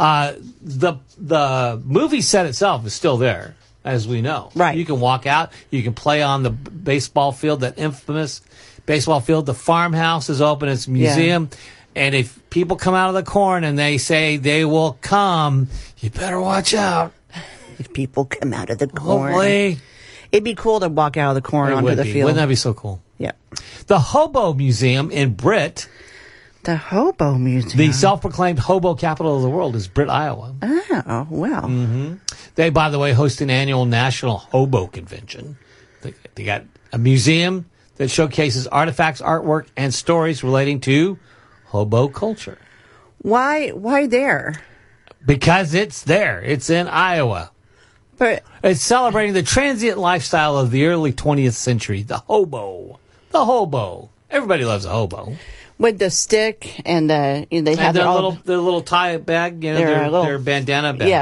The movie set itself is still there, as we know. Right. You can walk out. You can play on the baseball field, that infamous baseball field. The farmhouse is open. It's a museum. Yeah. And if people come out of the corn and they say they will come, you better watch out. If people come out of the corn. Hopefully. It'd be cool to walk out of the corn onto the field. Wouldn't that be so cool? Yeah. The Hobo Museum in Britt. The Hobo Museum. The self-proclaimed hobo capital of the world is Britt, Iowa. Oh, well. Mm-hmm. They, by the way, host an annual National Hobo Convention. They got a museum that showcases artifacts, artwork, and stories relating to hobo culture. Why there? Because it's there. It's in Iowa. But it's celebrating the transient lifestyle of the early 20th century. The hobo. The hobo. Everybody loves a hobo. With the stick and they have their little tie bag, their bandana bag.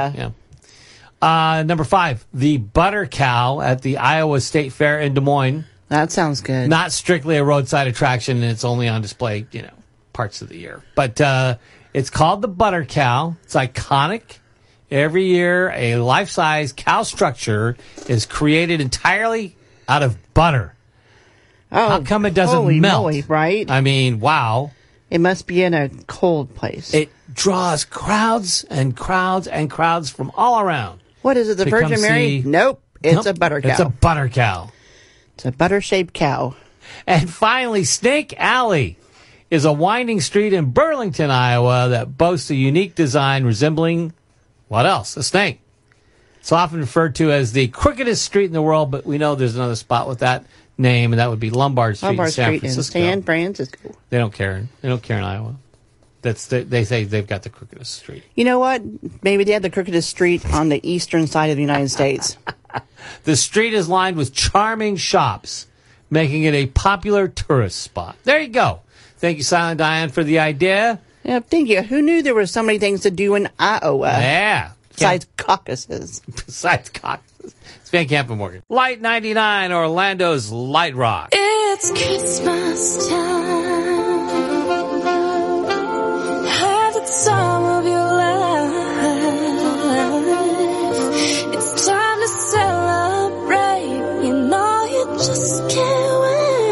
Yeah. Number 5, the butter cow at the Iowa State Fair in Des Moines. That sounds good. Not strictly a roadside attraction, and it's only on display, parts of the year. But it's called the butter cow. It's iconic. Every year, a life-size cow structure is created entirely out of butter. Oh, how come it doesn't melt? Moly, right? I mean, wow. It must be in a cold place. It draws crowds and crowds and crowds from all around. What is it, the Virgin Mary? Nope. It's a butter cow. It's a butter cow. It's a butter-shaped cow. And finally, Snake Alley is a winding street in Burlington, Iowa that boasts a unique design resembling, what else? A snake. It's often referred to as the crookedest street in the world, but we know there's another spot with that name, and that would be Lombard Street in San Francisco. San Francisco. They don't care. They don't care in Iowa. They say they've got the crookedest street. You know what? Maybe they have the crookedest street on the eastern side of the United States. The street is lined with charming shops, making it a popular tourist spot. There you go. Thank you, Silent Diane, for the idea. Yeah, thank you. Who knew there were so many things to do in Iowa? Yeah. Besides caucuses. Besides caucuses. It's Van Camp and Morgan. Lite 99, Orlando's Light Rock. It's Christmas time. Have the time of your life. It's time to celebrate. You know you just can't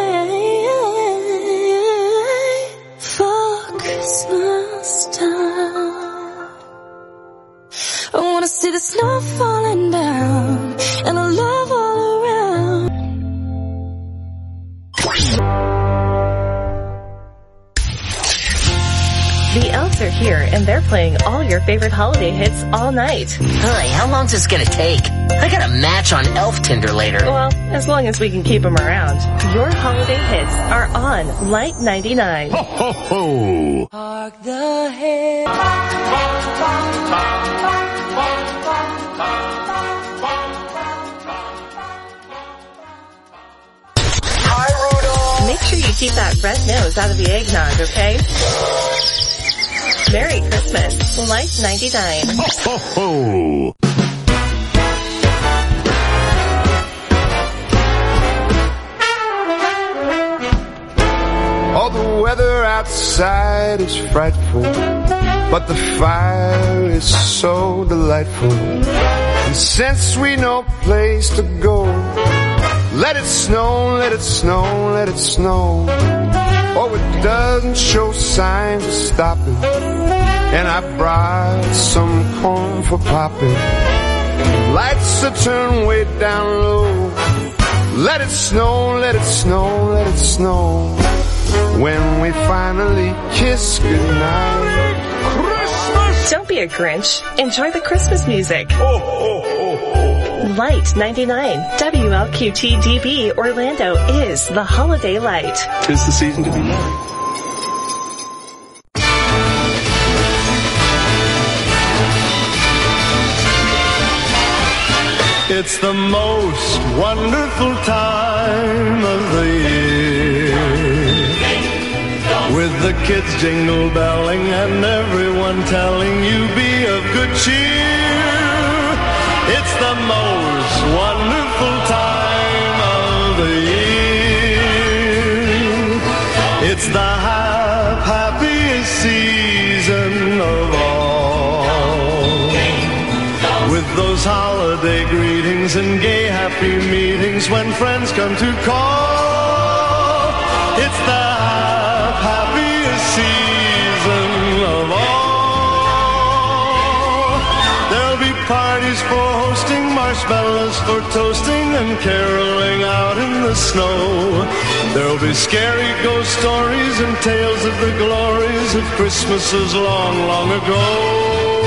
wait for Christmas time. I wanna see the snow falling down and the love all around. The elves are here, and they're playing all your favorite holiday hits all night. Hi, how long's this gonna take? I got a match on Elf Tinder later. Well, as long as we can keep them around. Your holiday hits are on Lite 99. Ho, ho, ho! Hark the hell. Make sure you keep that red nose out of the eggnog, okay? Merry Christmas. Lite 99. Ho, ho, ho! All the weather outside is frightful, but the fire is so delightful. And since we no place to go, let it snow, let it snow, let it snow. Oh, it doesn't show signs of stopping. And I brought some corn for popping. Lights are turned way down low. Let it snow, let it snow, let it snow. When we finally kiss goodnight. Christmas! Don't be a Grinch. Enjoy the Christmas music. Oh, oh, oh, oh. Lite 99, WLQT DB Orlando is the holiday light. 'Tis the season to be merry. It's the most wonderful time of the year, with the kids jingle belling and everyone telling you be of good cheer. It's the most wonderful time of the year. It's the happiest season of all, with those holiday greetings and gay happy meetings when friends come to call. It's the happiest season of all. There'll be parties for hosting, marshmallows for toasting, and caroling out in the snow. There'll be scary ghost stories and tales of the glories of Christmases long, long ago.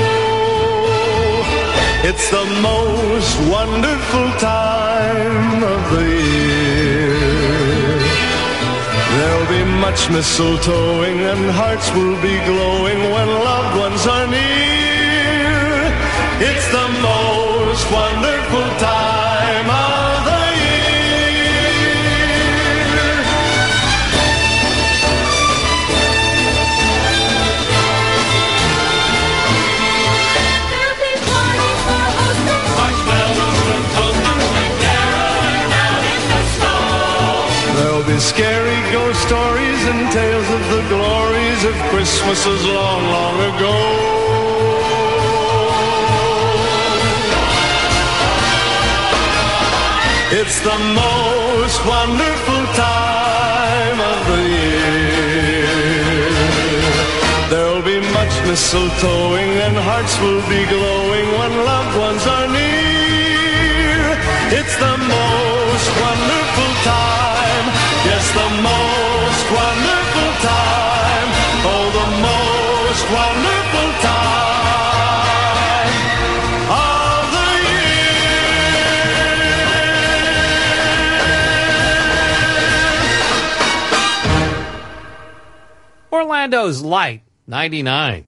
It's the most wonderful time of the year. There'll be much mistletoeing and hearts will be glowing when loved ones are near. It's the most wonderful time of the There'll be scary ghost stories and tales of the glories of Christmases long, long ago. It's the most wonderful time of the year. There'll be much mistletoeing and hearts will be glowing when loved ones are near. It's the most wonderful time. Yes, the most wonderful time. Oh, the most wonderful time of the year. Orlando's Lite 99.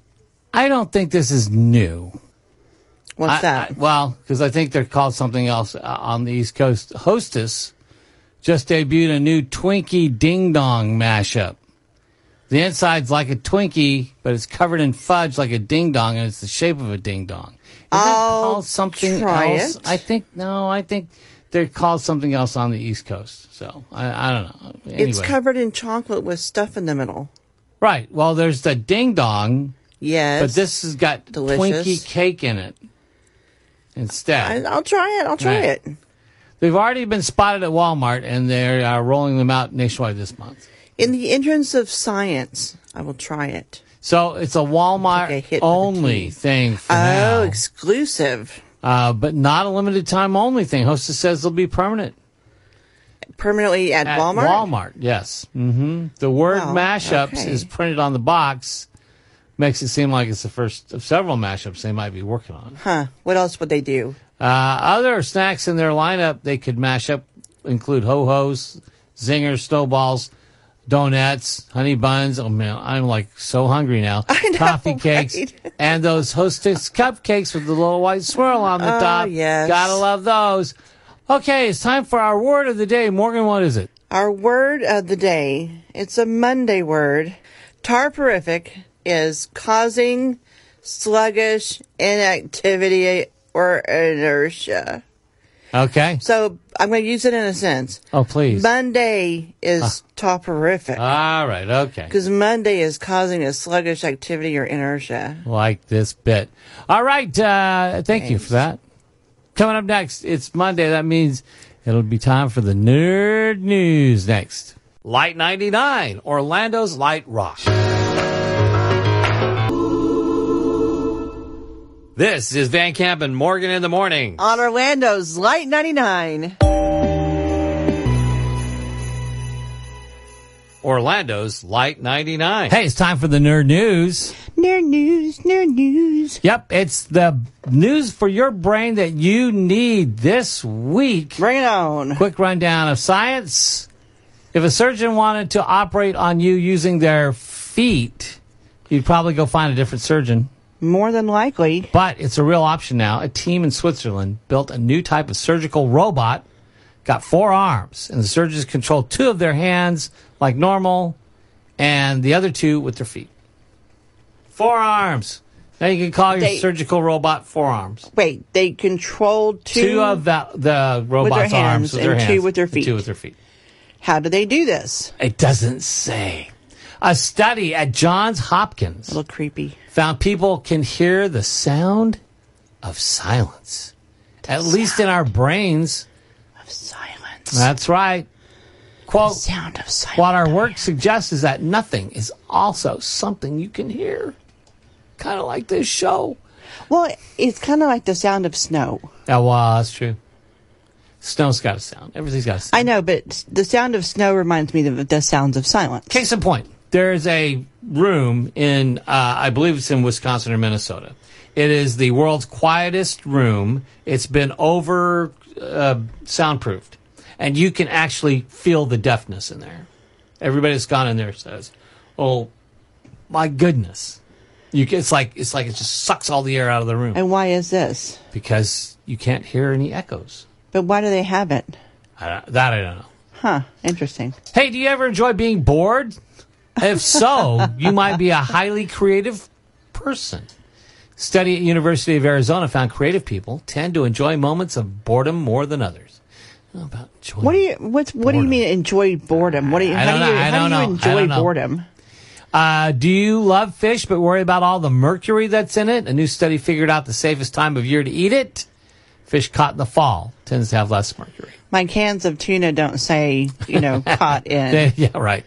I don't think this is new. What's that? Well, because I think they're called something else on the East Coast. Hostess just debuted a new Twinkie Ding Dong mashup. The inside's like a Twinkie, but it's covered in fudge like a ding dong, and it's the shape of a ding dong. Is that called something else? It. I think they're called something else on the East Coast. So I don't know. Anyway. It's covered in chocolate with stuff in the middle. Right. Well, there's the ding dong. Yes. But this has got delicious Twinkie cake in it instead. I'll try it. I'll try it. They've already been spotted at Walmart, and they're rolling them out nationwide this month. In the entrance of science, I will try it. So it's a Walmart-only thing for now. Oh, exclusive. But not a limited-time only thing. Hostess says they'll be permanent. Permanently at Walmart? Walmart, yes. Mm-hmm. The word mashups is printed on the box. Makes it seem like it's the first of several mashups they might be working on. Huh. What else would they do? Other snacks in their lineup they could mash up include ho-hos, zingers, snowballs, donuts, honey buns. Oh, man, I'm like so hungry now. I know, coffee cakes, and those Hostess cupcakes with the little white swirl on the top. Yes. Gotta love those. Okay, it's time for our word of the day. Morgan, what is it? Our word of the day, it's a Monday word. Tarporific is causing sluggish inactivity or inertia. Okay. So I'm going to use it in a sense. Oh, please. Monday is toporific. All right, okay. Because Monday is causing a sluggish activity or inertia. Like this bit. All right, thank you for that. Coming up next, it's Monday. That means it'll be time for the Nerd News next. Lite 99, Orlando's Lite Rock. This is Van Camp and Morgan in the morning. On Orlando's Lite 99. Orlando's Lite 99. Hey, it's time for the Nerd News. Nerd News, Nerd News. Yep, it's the news for your brain that you need this week. Bring it on. Quick rundown of science. If a surgeon wanted to operate on you using their feet, you'd probably go find a different surgeon. More than likely. But it's a real option now. A team in Switzerland built a new type of surgical robot, got 4 arms, and the surgeons controlled 2 of their hands like normal, and the other 2 with their feet. 4 arms. Now you can call your surgical robot 4 arms. Wait, they controlled 2 of the robot's arms with their hands, 2 with their feet. 2 with their feet. How do they do this? It doesn't say. A study at Johns Hopkins, a little creepy, found people can hear the sound of silence. At least in our brains. Of silence. That's right. Quote, the sound of silence. What our work suggests is that nothing is also something you can hear. Kind of like this show. Well, it's kind of like the sound of snow. Oh, well, that's true. Snow's got a sound. Everything's got a sound. I know, but the sound of snow reminds me of the sounds of silence. Case in point, there's a room in, I believe it's in Wisconsin or Minnesota. It is the world's quietest room. It's been over soundproofed. And you can actually feel the deafness in there. Everybody that's gone in there says, oh, my goodness. It's like it just sucks all the air out of the room. And why is this? Because you can't hear any echoes. But why do they have it? I don't know. Huh. Interesting. Hey, do you ever enjoy being bored? If so, you might be a highly creative person. Study at University of Arizona found creative people tend to enjoy moments of boredom more than others. About what do you mean enjoy boredom? How do you enjoy boredom? Do you love fish but worry about all the mercury that's in it? A new study figured out the safest time of year to eat it. Fish caught in the fall tends to have less mercury. My cans of tuna don't say, caught in. Yeah, right.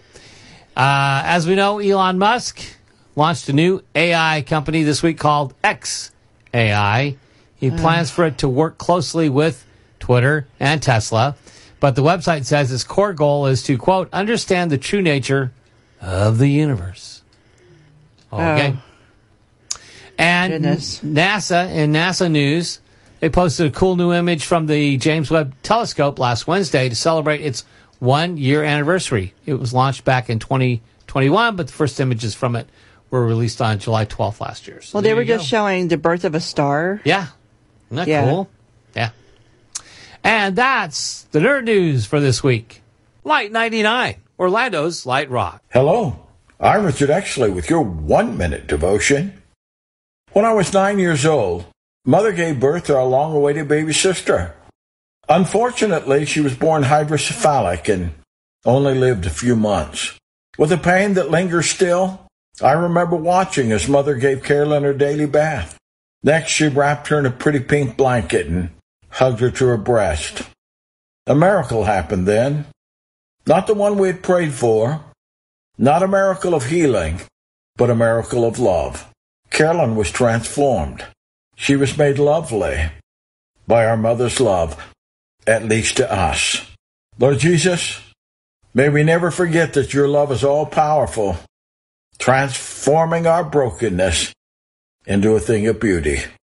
As we know, Elon Musk launched a new AI company this week called XAI. He plans for it to work closely with Twitter and Tesla. But the website says its core goal is to, quote, understand the true nature of the universe. Okay. Oh. And Goodness. NASA news, they posted a cool new image from the James Webb Telescope last Wednesday to celebrate its 1-year anniversary. It was launched back in 2021, but the first images from it were released on July 12th last year. So well, they were just showing the birth of a star. Yeah. Isn't that cool? Yeah. And that's the nerd news for this week. Lite 99, Orlando's Light Rock. Hello, I'm Richard Exley with your 1-minute devotion. When I was 9 years old, Mother gave birth to our long-awaited baby sister. Unfortunately, she was born hydrocephalic and only lived a few months. With a pain that lingers still, I remember watching as Mother gave Carolyn her daily bath. Next, she wrapped her in a pretty pink blanket and hugged her to her breast. A miracle happened then. Not the one we had prayed for. Not a miracle of healing, but a miracle of love. Carolyn was transformed. She was made lovely by our mother's love, at least to us. Lord Jesus, may we never forget that your love is all-powerful, transforming our brokenness into a thing of beauty.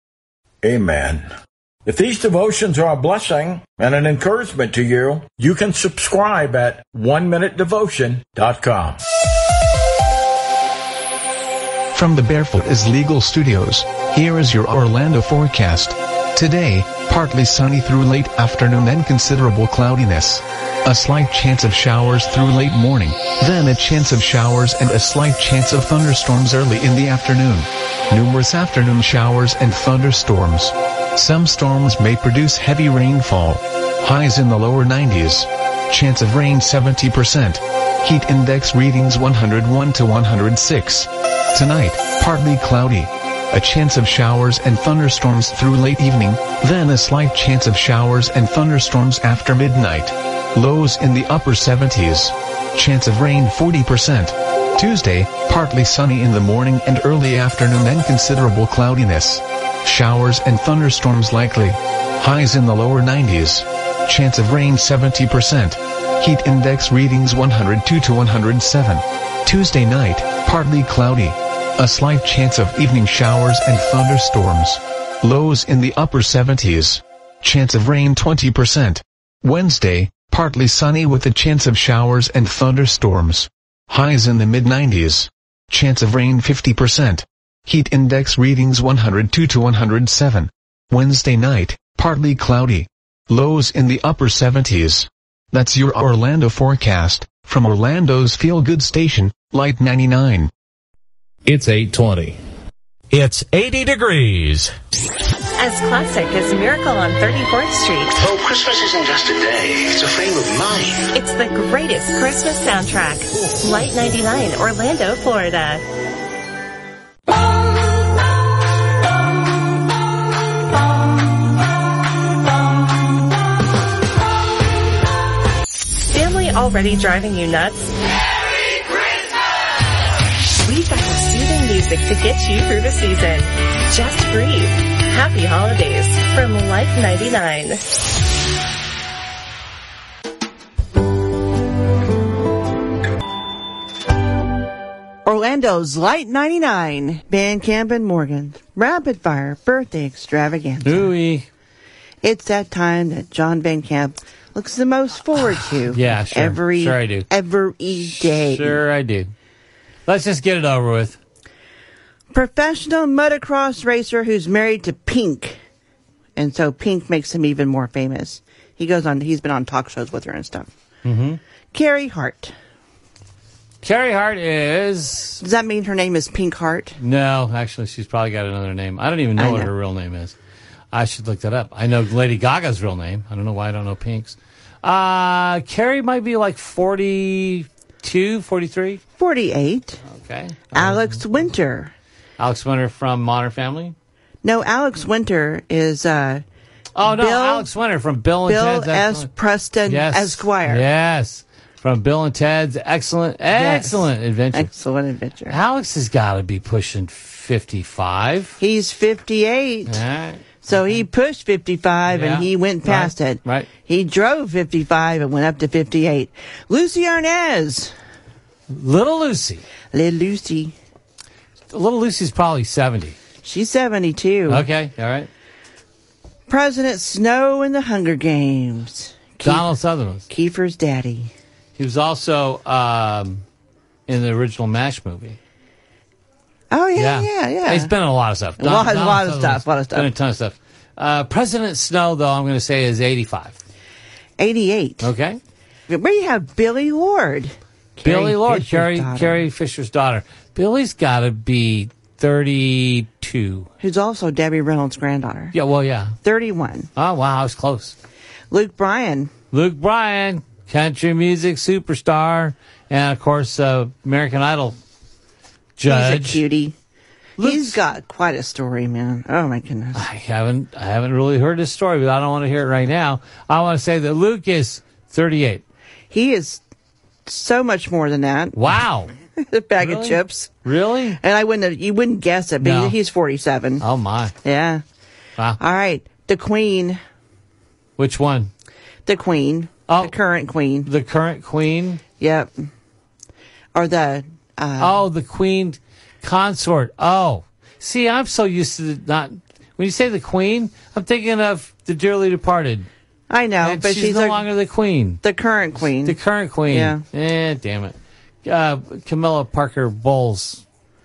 Amen. If these devotions are a blessing and an encouragement to you, you can subscribe at oneminutedevotion.com. From the Barefoot is Legal Studios, here is your Orlando forecast. Today, partly sunny through late afternoon and considerable cloudiness. A slight chance of showers through late morning, then a chance of showers and a slight chance of thunderstorms early in the afternoon. Numerous afternoon showers and thunderstorms. Some storms may produce heavy rainfall. Highs in the lower 90s. Chance of rain 70%. Heat index readings 101 to 106. Tonight, partly cloudy. A chance of showers and thunderstorms through late evening, then a slight chance of showers and thunderstorms after midnight. Lows in the upper 70s. Chance of rain 40%. Tuesday, partly sunny in the morning and early afternoon and considerable cloudiness. Showers and thunderstorms likely. Highs in the lower 90s. Chance of rain 70%. Heat index readings 102 to 107. Tuesday night, partly cloudy. A slight chance of evening showers and thunderstorms. Lows in the upper 70s. Chance of rain 20%. Wednesday, partly sunny with a chance of showers and thunderstorms. Highs in the mid-90s. Chance of rain 50%. Heat index readings 102 to 107. Wednesday night, partly cloudy. Lows in the upper 70s. That's your Orlando forecast, from Orlando's feel-good station, Lite 99. It's 8:20. It's 80 degrees. As classic as Miracle on 34th Street. Oh, Christmas isn't just a day. It's a frame of mind. It's the greatest Christmas soundtrack. Lite 99, Orlando, Florida. Family already driving you nuts? Merry Christmas! We've got the soothing music to get you through the season. Just breathe. Happy holidays from Lite 99. Orlando's Lite 99. Van Camp and Morgan. Rapid Fire Birthday Extravaganza. Ooh-wee. It's that time that John Van Camp looks the most forward to. Yeah, sure. Sure I do. Every day. Sure I do. Let's just get it over with. Professional motocross racer who's married to Pink. And so Pink makes him even more famous. He's been on talk shows with her and stuff. Mm-hmm. Carrie Hart. Carrie Hart is... Does that mean her name is Pink Hart? No, actually, she's probably got another name. I don't even know what her real name is. I should look that up. I know Lady Gaga's real name. I don't know why I don't know Pink's. Carrie might be like 42, 43? 48. Okay. Alex Winter. Alex Winter from Modern Family? No, Alex Winter is Alex Winter from Bill and Ted's S. Preston Esquire. Yes. From Bill and Ted's Excellent Adventure. Excellent Adventure. Alex has got to be pushing 55. He's 58. All right. So he pushed 55 and he went past it. Right. He drove 55 and went up to 58. Lucy Arnaz. Little Lucy. Little Lucy. Little Lucy's probably 70. She's 72. Okay, all right. President Snow in the Hunger Games. Donald Sutherland. Kiefer's daddy. He was also in the original MASH movie. Oh, yeah. He's been in a lot of stuff. A lot of stuff. Been in a ton of stuff. President Snow, though, I'm going to say is 85. 88. Okay. We have Billy Lord. Billy Lord, Carrie Fisher's daughter. Billy's got to be 32. Who's also Debbie Reynolds' granddaughter. Yeah, well, yeah. 31. Oh, wow, I was close. Luke Bryan, country music superstar, and, of course, American Idol judge. He's a cutie. He's got quite a story, man. Oh, my goodness. I haven't really heard his story, but I don't want to hear it right now. I want to say that Luke is 38. He is so much more than that. Wow. A bag of chips. Really? And you wouldn't guess it, but he's 47. Oh, my. Yeah. Wow. All right. The Queen. Which one? The Queen. Oh. The current Queen. The current Queen? Yep. Or the... the Queen consort. Oh. See, I'm so used to not... When you say the Queen, I'm thinking of the dearly departed. I know, and but she's no longer the Queen. The current Queen. The current Queen. Yeah. Damn it. Camilla Parker Bowles.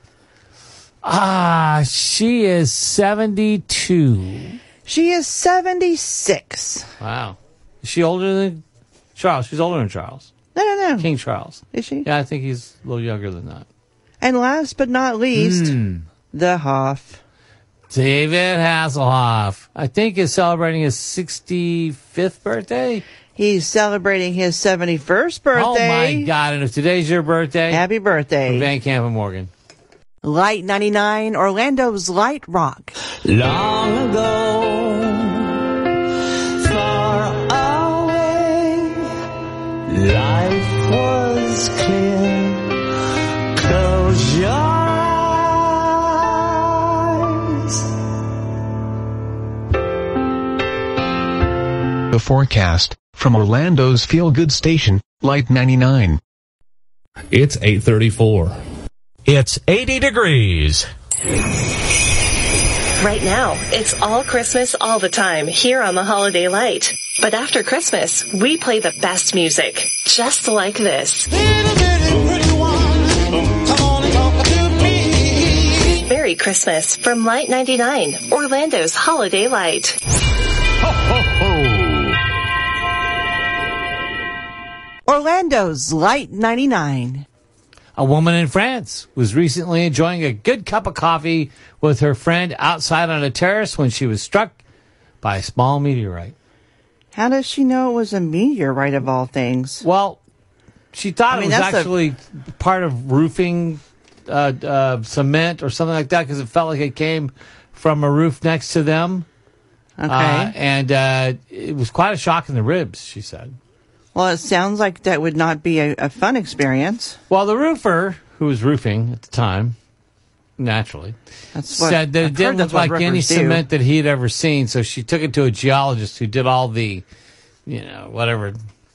She is 72. She is 76. Wow. Is she older than Charles? She's older than Charles. No. King Charles. Is she? Yeah, I think he's a little younger than that. And last but not least, the Hoff. David Hasselhoff, I think, is celebrating his 65th birthday. He's celebrating his 71st birthday. Oh, my God. And if today's your birthday, happy birthday. From Van Camp and Morgan. Lite 99, Orlando's Light Rock. Long ago, far away, life was clear. Close your eyes. The forecast from Orlando's feel-good station, Lite 99. It's 8:34. It's 80 degrees. Right now, it's all Christmas all the time here on the Holiday Light. But after Christmas, we play the best music, just like this. Merry Christmas from Lite 99, Orlando's Holiday Light. Ho, ho, ho. Orlando's Lite 99. A woman in France was recently enjoying a good cup of coffee with her friend outside on a terrace when she was struck by a small meteorite. How does she know it was a meteorite of all things? Well, she thought it was actually part of roofing cement or something like that because it felt like it came from a roof next to them. Okay. And it was quite a shock in the ribs, she said. Well, it sounds like that would not be a fun experience. Well, the roofer, who was roofing at the time, naturally, said that it didn't look like any cement that he had ever seen, so she took it to a geologist who did all the, whatever.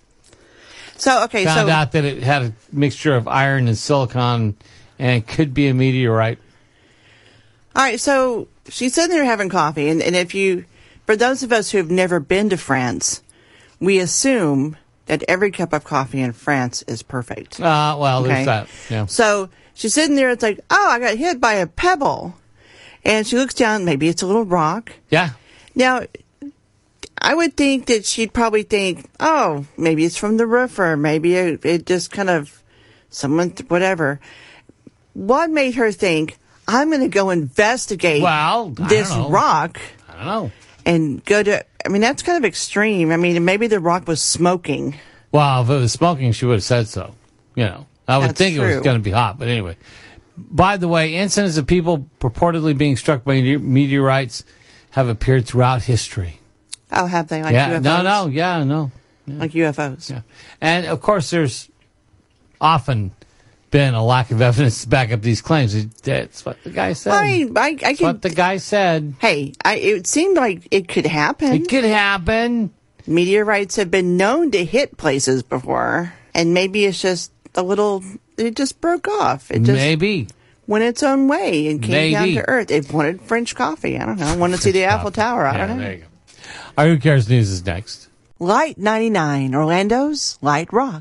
Found out that it had a mixture of iron and silicon and could be a meteorite. All right, so she's sitting there having coffee, and for those of us who have never been to France, we assume that every cup of coffee in France is perfect. There's that. Yeah. So she's sitting there, it's like, oh, I got hit by a pebble. And she looks down, maybe it's a little rock. Yeah. Now, I would think that she'd probably think, oh, maybe it's from the roofer. Maybe it just kind of, whatever. What made her think, I'm going to go investigate this rock? I don't know. And go to, that's kind of extreme. Maybe the rock was smoking. Well, if it was smoking, she would have said so. I would think it was going to be hot. But anyway, by the way, incidents of people purportedly being struck by meteorites have appeared throughout history. Oh, have they? Like UFOs? No. Yeah. Like UFOs. Yeah. And, of course, there's often been a lack of evidence to back up these claims. That's what the guy said. That's what the guy said. Hey, it seemed like it could happen. It could happen. Meteorites have been known to hit places before, and maybe it's just it just broke off. It just maybe went its own way and came down to Earth. It wanted French coffee. I don't know. Wanted to see the Eiffel Tower. I don't know. There you go. All right, Who Cares News is next. Lite 99, Orlando's Light Rock.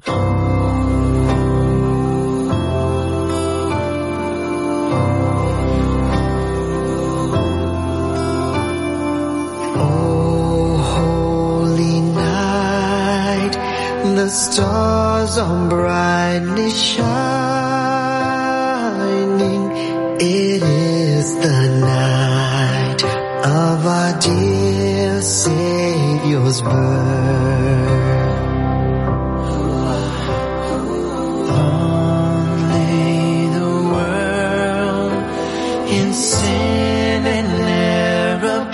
The stars are brightly shining. It is the night of our dear Savior's birth. Long lay the world in sin and error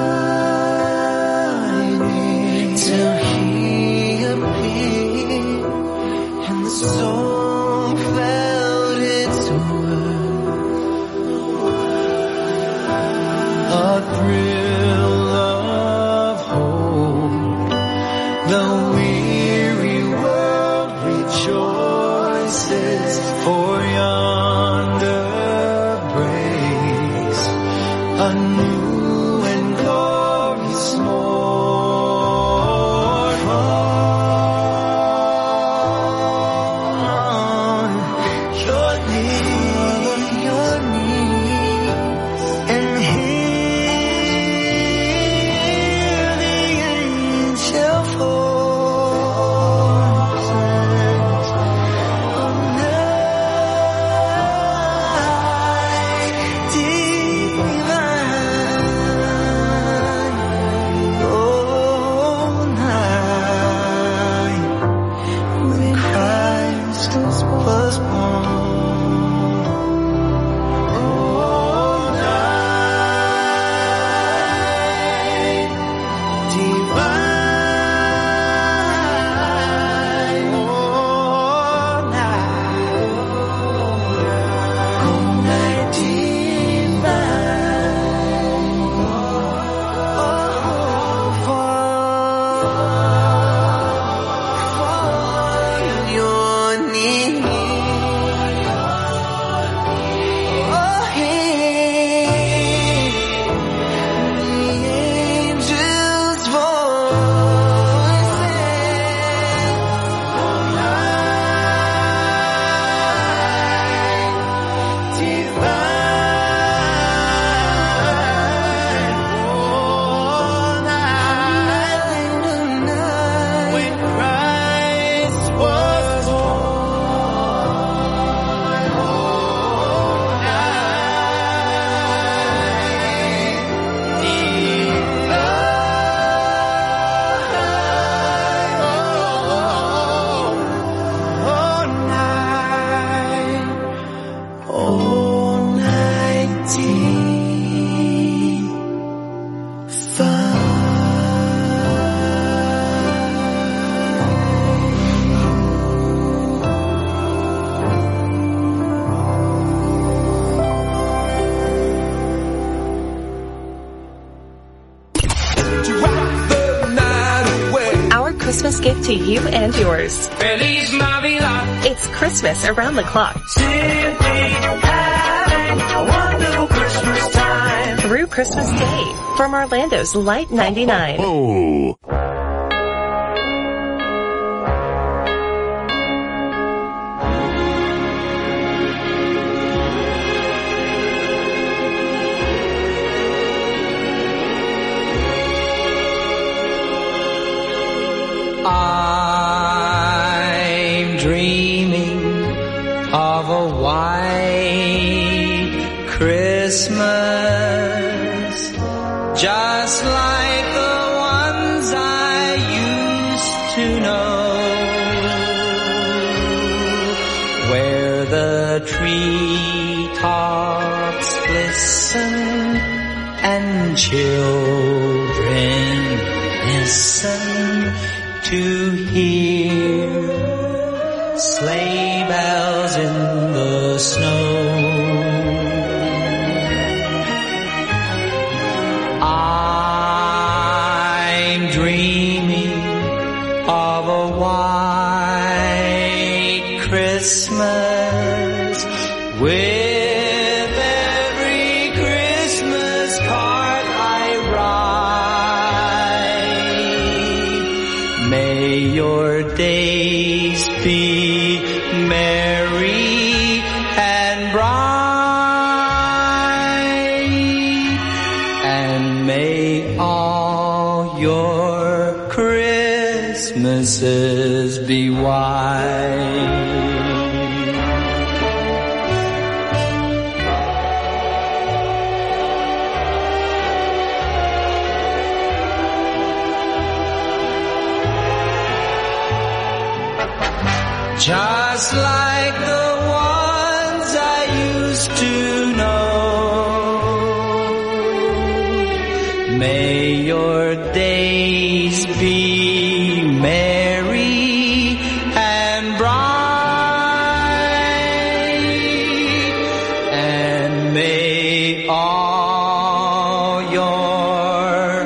pining till He appeared. And the soul felt its worth, a thrill of hope. The weary world rejoices, for yonder breaks a new and glorious morn. Your knees and hear the angel voices of night divine. to you and yours. Feliz Navidad. It's Christmas around the clock. Simply having a wonderful Christmas time. Through Christmas Day from Orlando's Lite 99. Oh. I'm dreaming of a white Christmas, just like the ones I used to know, where the treetops glisten and children listen to hear sleigh bells in the snow. I'm dreaming of a white Christmas with every Christmas card I write. May your days be merry and bright, and may all your Christmases be white. Just like the ones I used to know. May your days be merry and bright, and may all your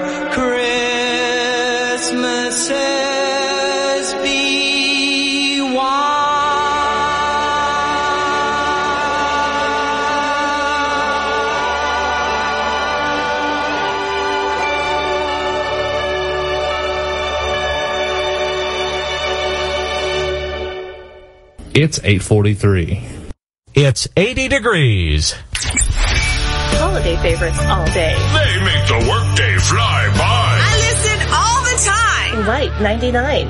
Christmases be white. It's 8:43. It's 80 degrees. Holiday favorites all day. They make the workday fly by. I listen all the time. Lite 99.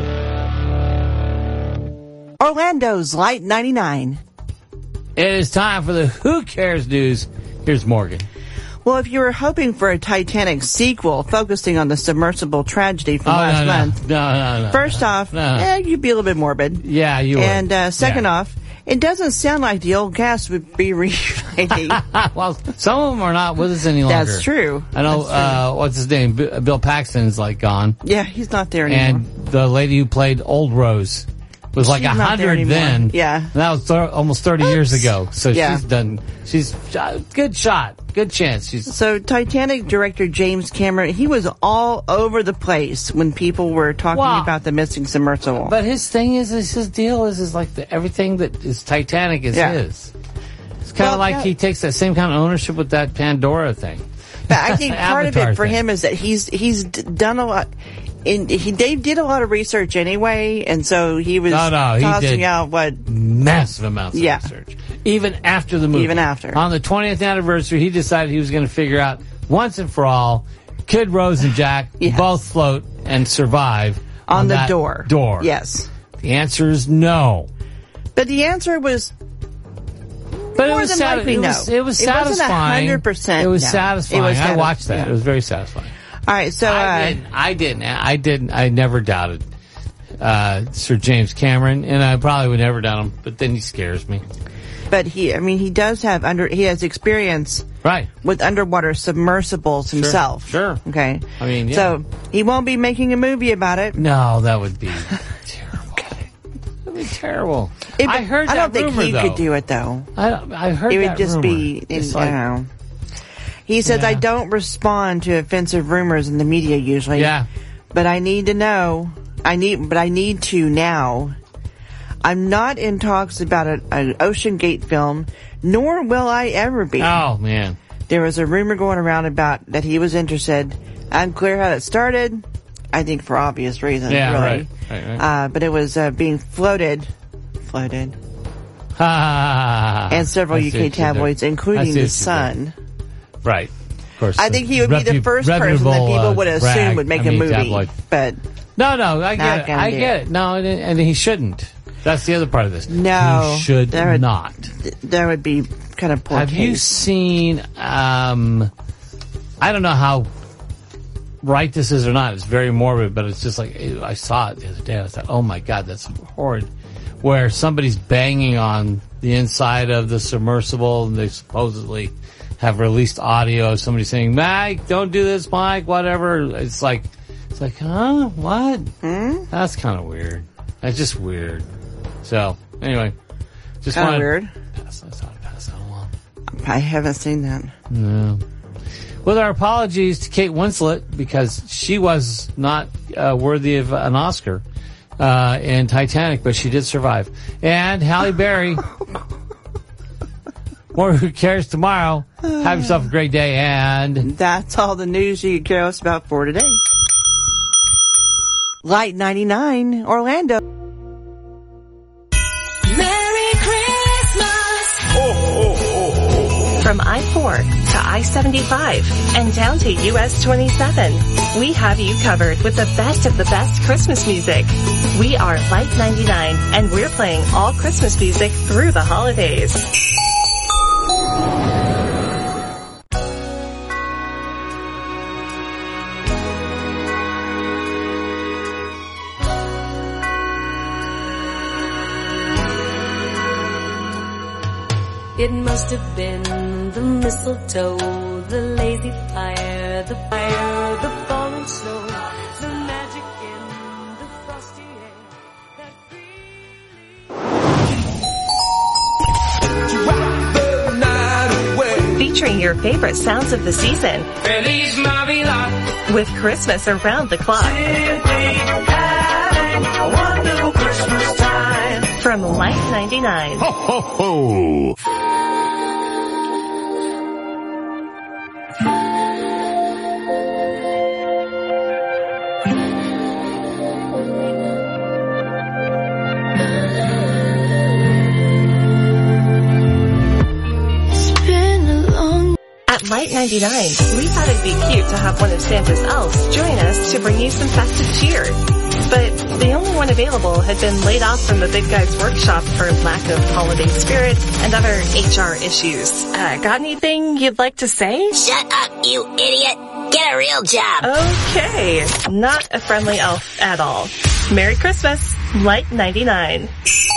Orlando's Lite 99. It is time for the Who Cares news. Here's Morgan. Well, if you were hoping for a Titanic sequel focusing on the submersible tragedy from last month, No. First off, you'd be a little bit morbid. Yeah, you would. And second off, it doesn't sound like the old cast would be reuniting. Well, some of them are not with us any longer. That's true. I know, what's his name? Bill Paxton's gone. Yeah, he's not there anymore. And the lady who played Old Rose was like She's not there 100 anymore. then. Yeah. And that was almost 30 years ago. So Yeah. she's good shot. Good chance. So Titanic director James Cameron, he was all over the place when people were talking about the missing submersible. But his thing is his deal is like everything that is Titanic is his. It's kind of like he takes that same kind of ownership with that Pandora thing. But I think part of it Avatar for thing. him is that he's done a lot. Dave did a lot of research anyway, and so he was he tossing did out massive amounts of research. Even after the movie. Even after. On the 20th anniversary, he decided he was going to figure out once and for all, could Rose and Jack both float and survive on the that door? Yes. The answer is no. But the answer was But more than likely no. It was satisfying. It wasn't 100%. It was no. satisfying. It was I watched that. yeah. It was very satisfying. All right, so I never doubted Sir James Cameron, and I probably would never doubt him. But then he scares me. But he has experience with underwater submersibles himself. Sure. Okay. I mean, yeah. So he won't be making a movie about it. No, that would be terrible. That would be terrible. I heard that I don't think rumor, he though. could do it though. I heard it that would just rumor. be. It's I don't know. He says, I don't respond to offensive rumors in the media usually. Yeah. But I need to know I need to now. I'm not in talks about an Ocean Gate film, nor will I ever be. Oh, man. There was a rumor going around about that he was interested. Unclear how it started. I think for obvious reasons, really. Right. But it was being floated. And several UK tabloids, including The Sun. Right. Of course. I think he would be the first person that people would assume would make a movie. Tabloid. But no, I get it. I get it. No, and he shouldn't. That's the other part of this. No. He should not. That would be kind of poor Have you seen, I don't know how right this is or not. It's very morbid, but it's just like, I saw it the other day. I thought, oh my God, that's horrid. Where somebody's banging on the inside of the submersible and they supposedly have released audio of somebody saying, Mike, don't do this, Mike, whatever. It's like, huh? What? That's kind of weird. That's just weird. So, anyway. Just kind of weird. Pass that along. I haven't seen that. No. With our apologies to Kate Winslet, because she was not worthy of an Oscar in Titanic, but she did survive. And Halle Berry. More Who Cares tomorrow. Have yourself a great day, and that's all the news you could care less about for today. Lite 99, Orlando. Merry Christmas! From I-4 to I-75 and down to US 27, we have you covered with the best of the best Christmas music. We are Lite 99, and we're playing all Christmas music through the holidays. It must have been the mistletoe, the lazy fire, the falling snow, the magic in the frosty air. Featuring your favorite sounds of the season. Feliz Navidad. With Christmas around the clock. Having a wonderful Christmas time. From Lite 99. Ho, ho, ho. At Lite 99, we thought it'd be cute to have one of Santa's elves join us to bring you some festive cheer. But the only one available had been laid off from the big guy's workshop for lack of holiday spirit and other HR issues. Got anything you'd like to say? Shut up, you idiot! Get a real job! Okay, not a friendly elf at all. Merry Christmas, Lite 99.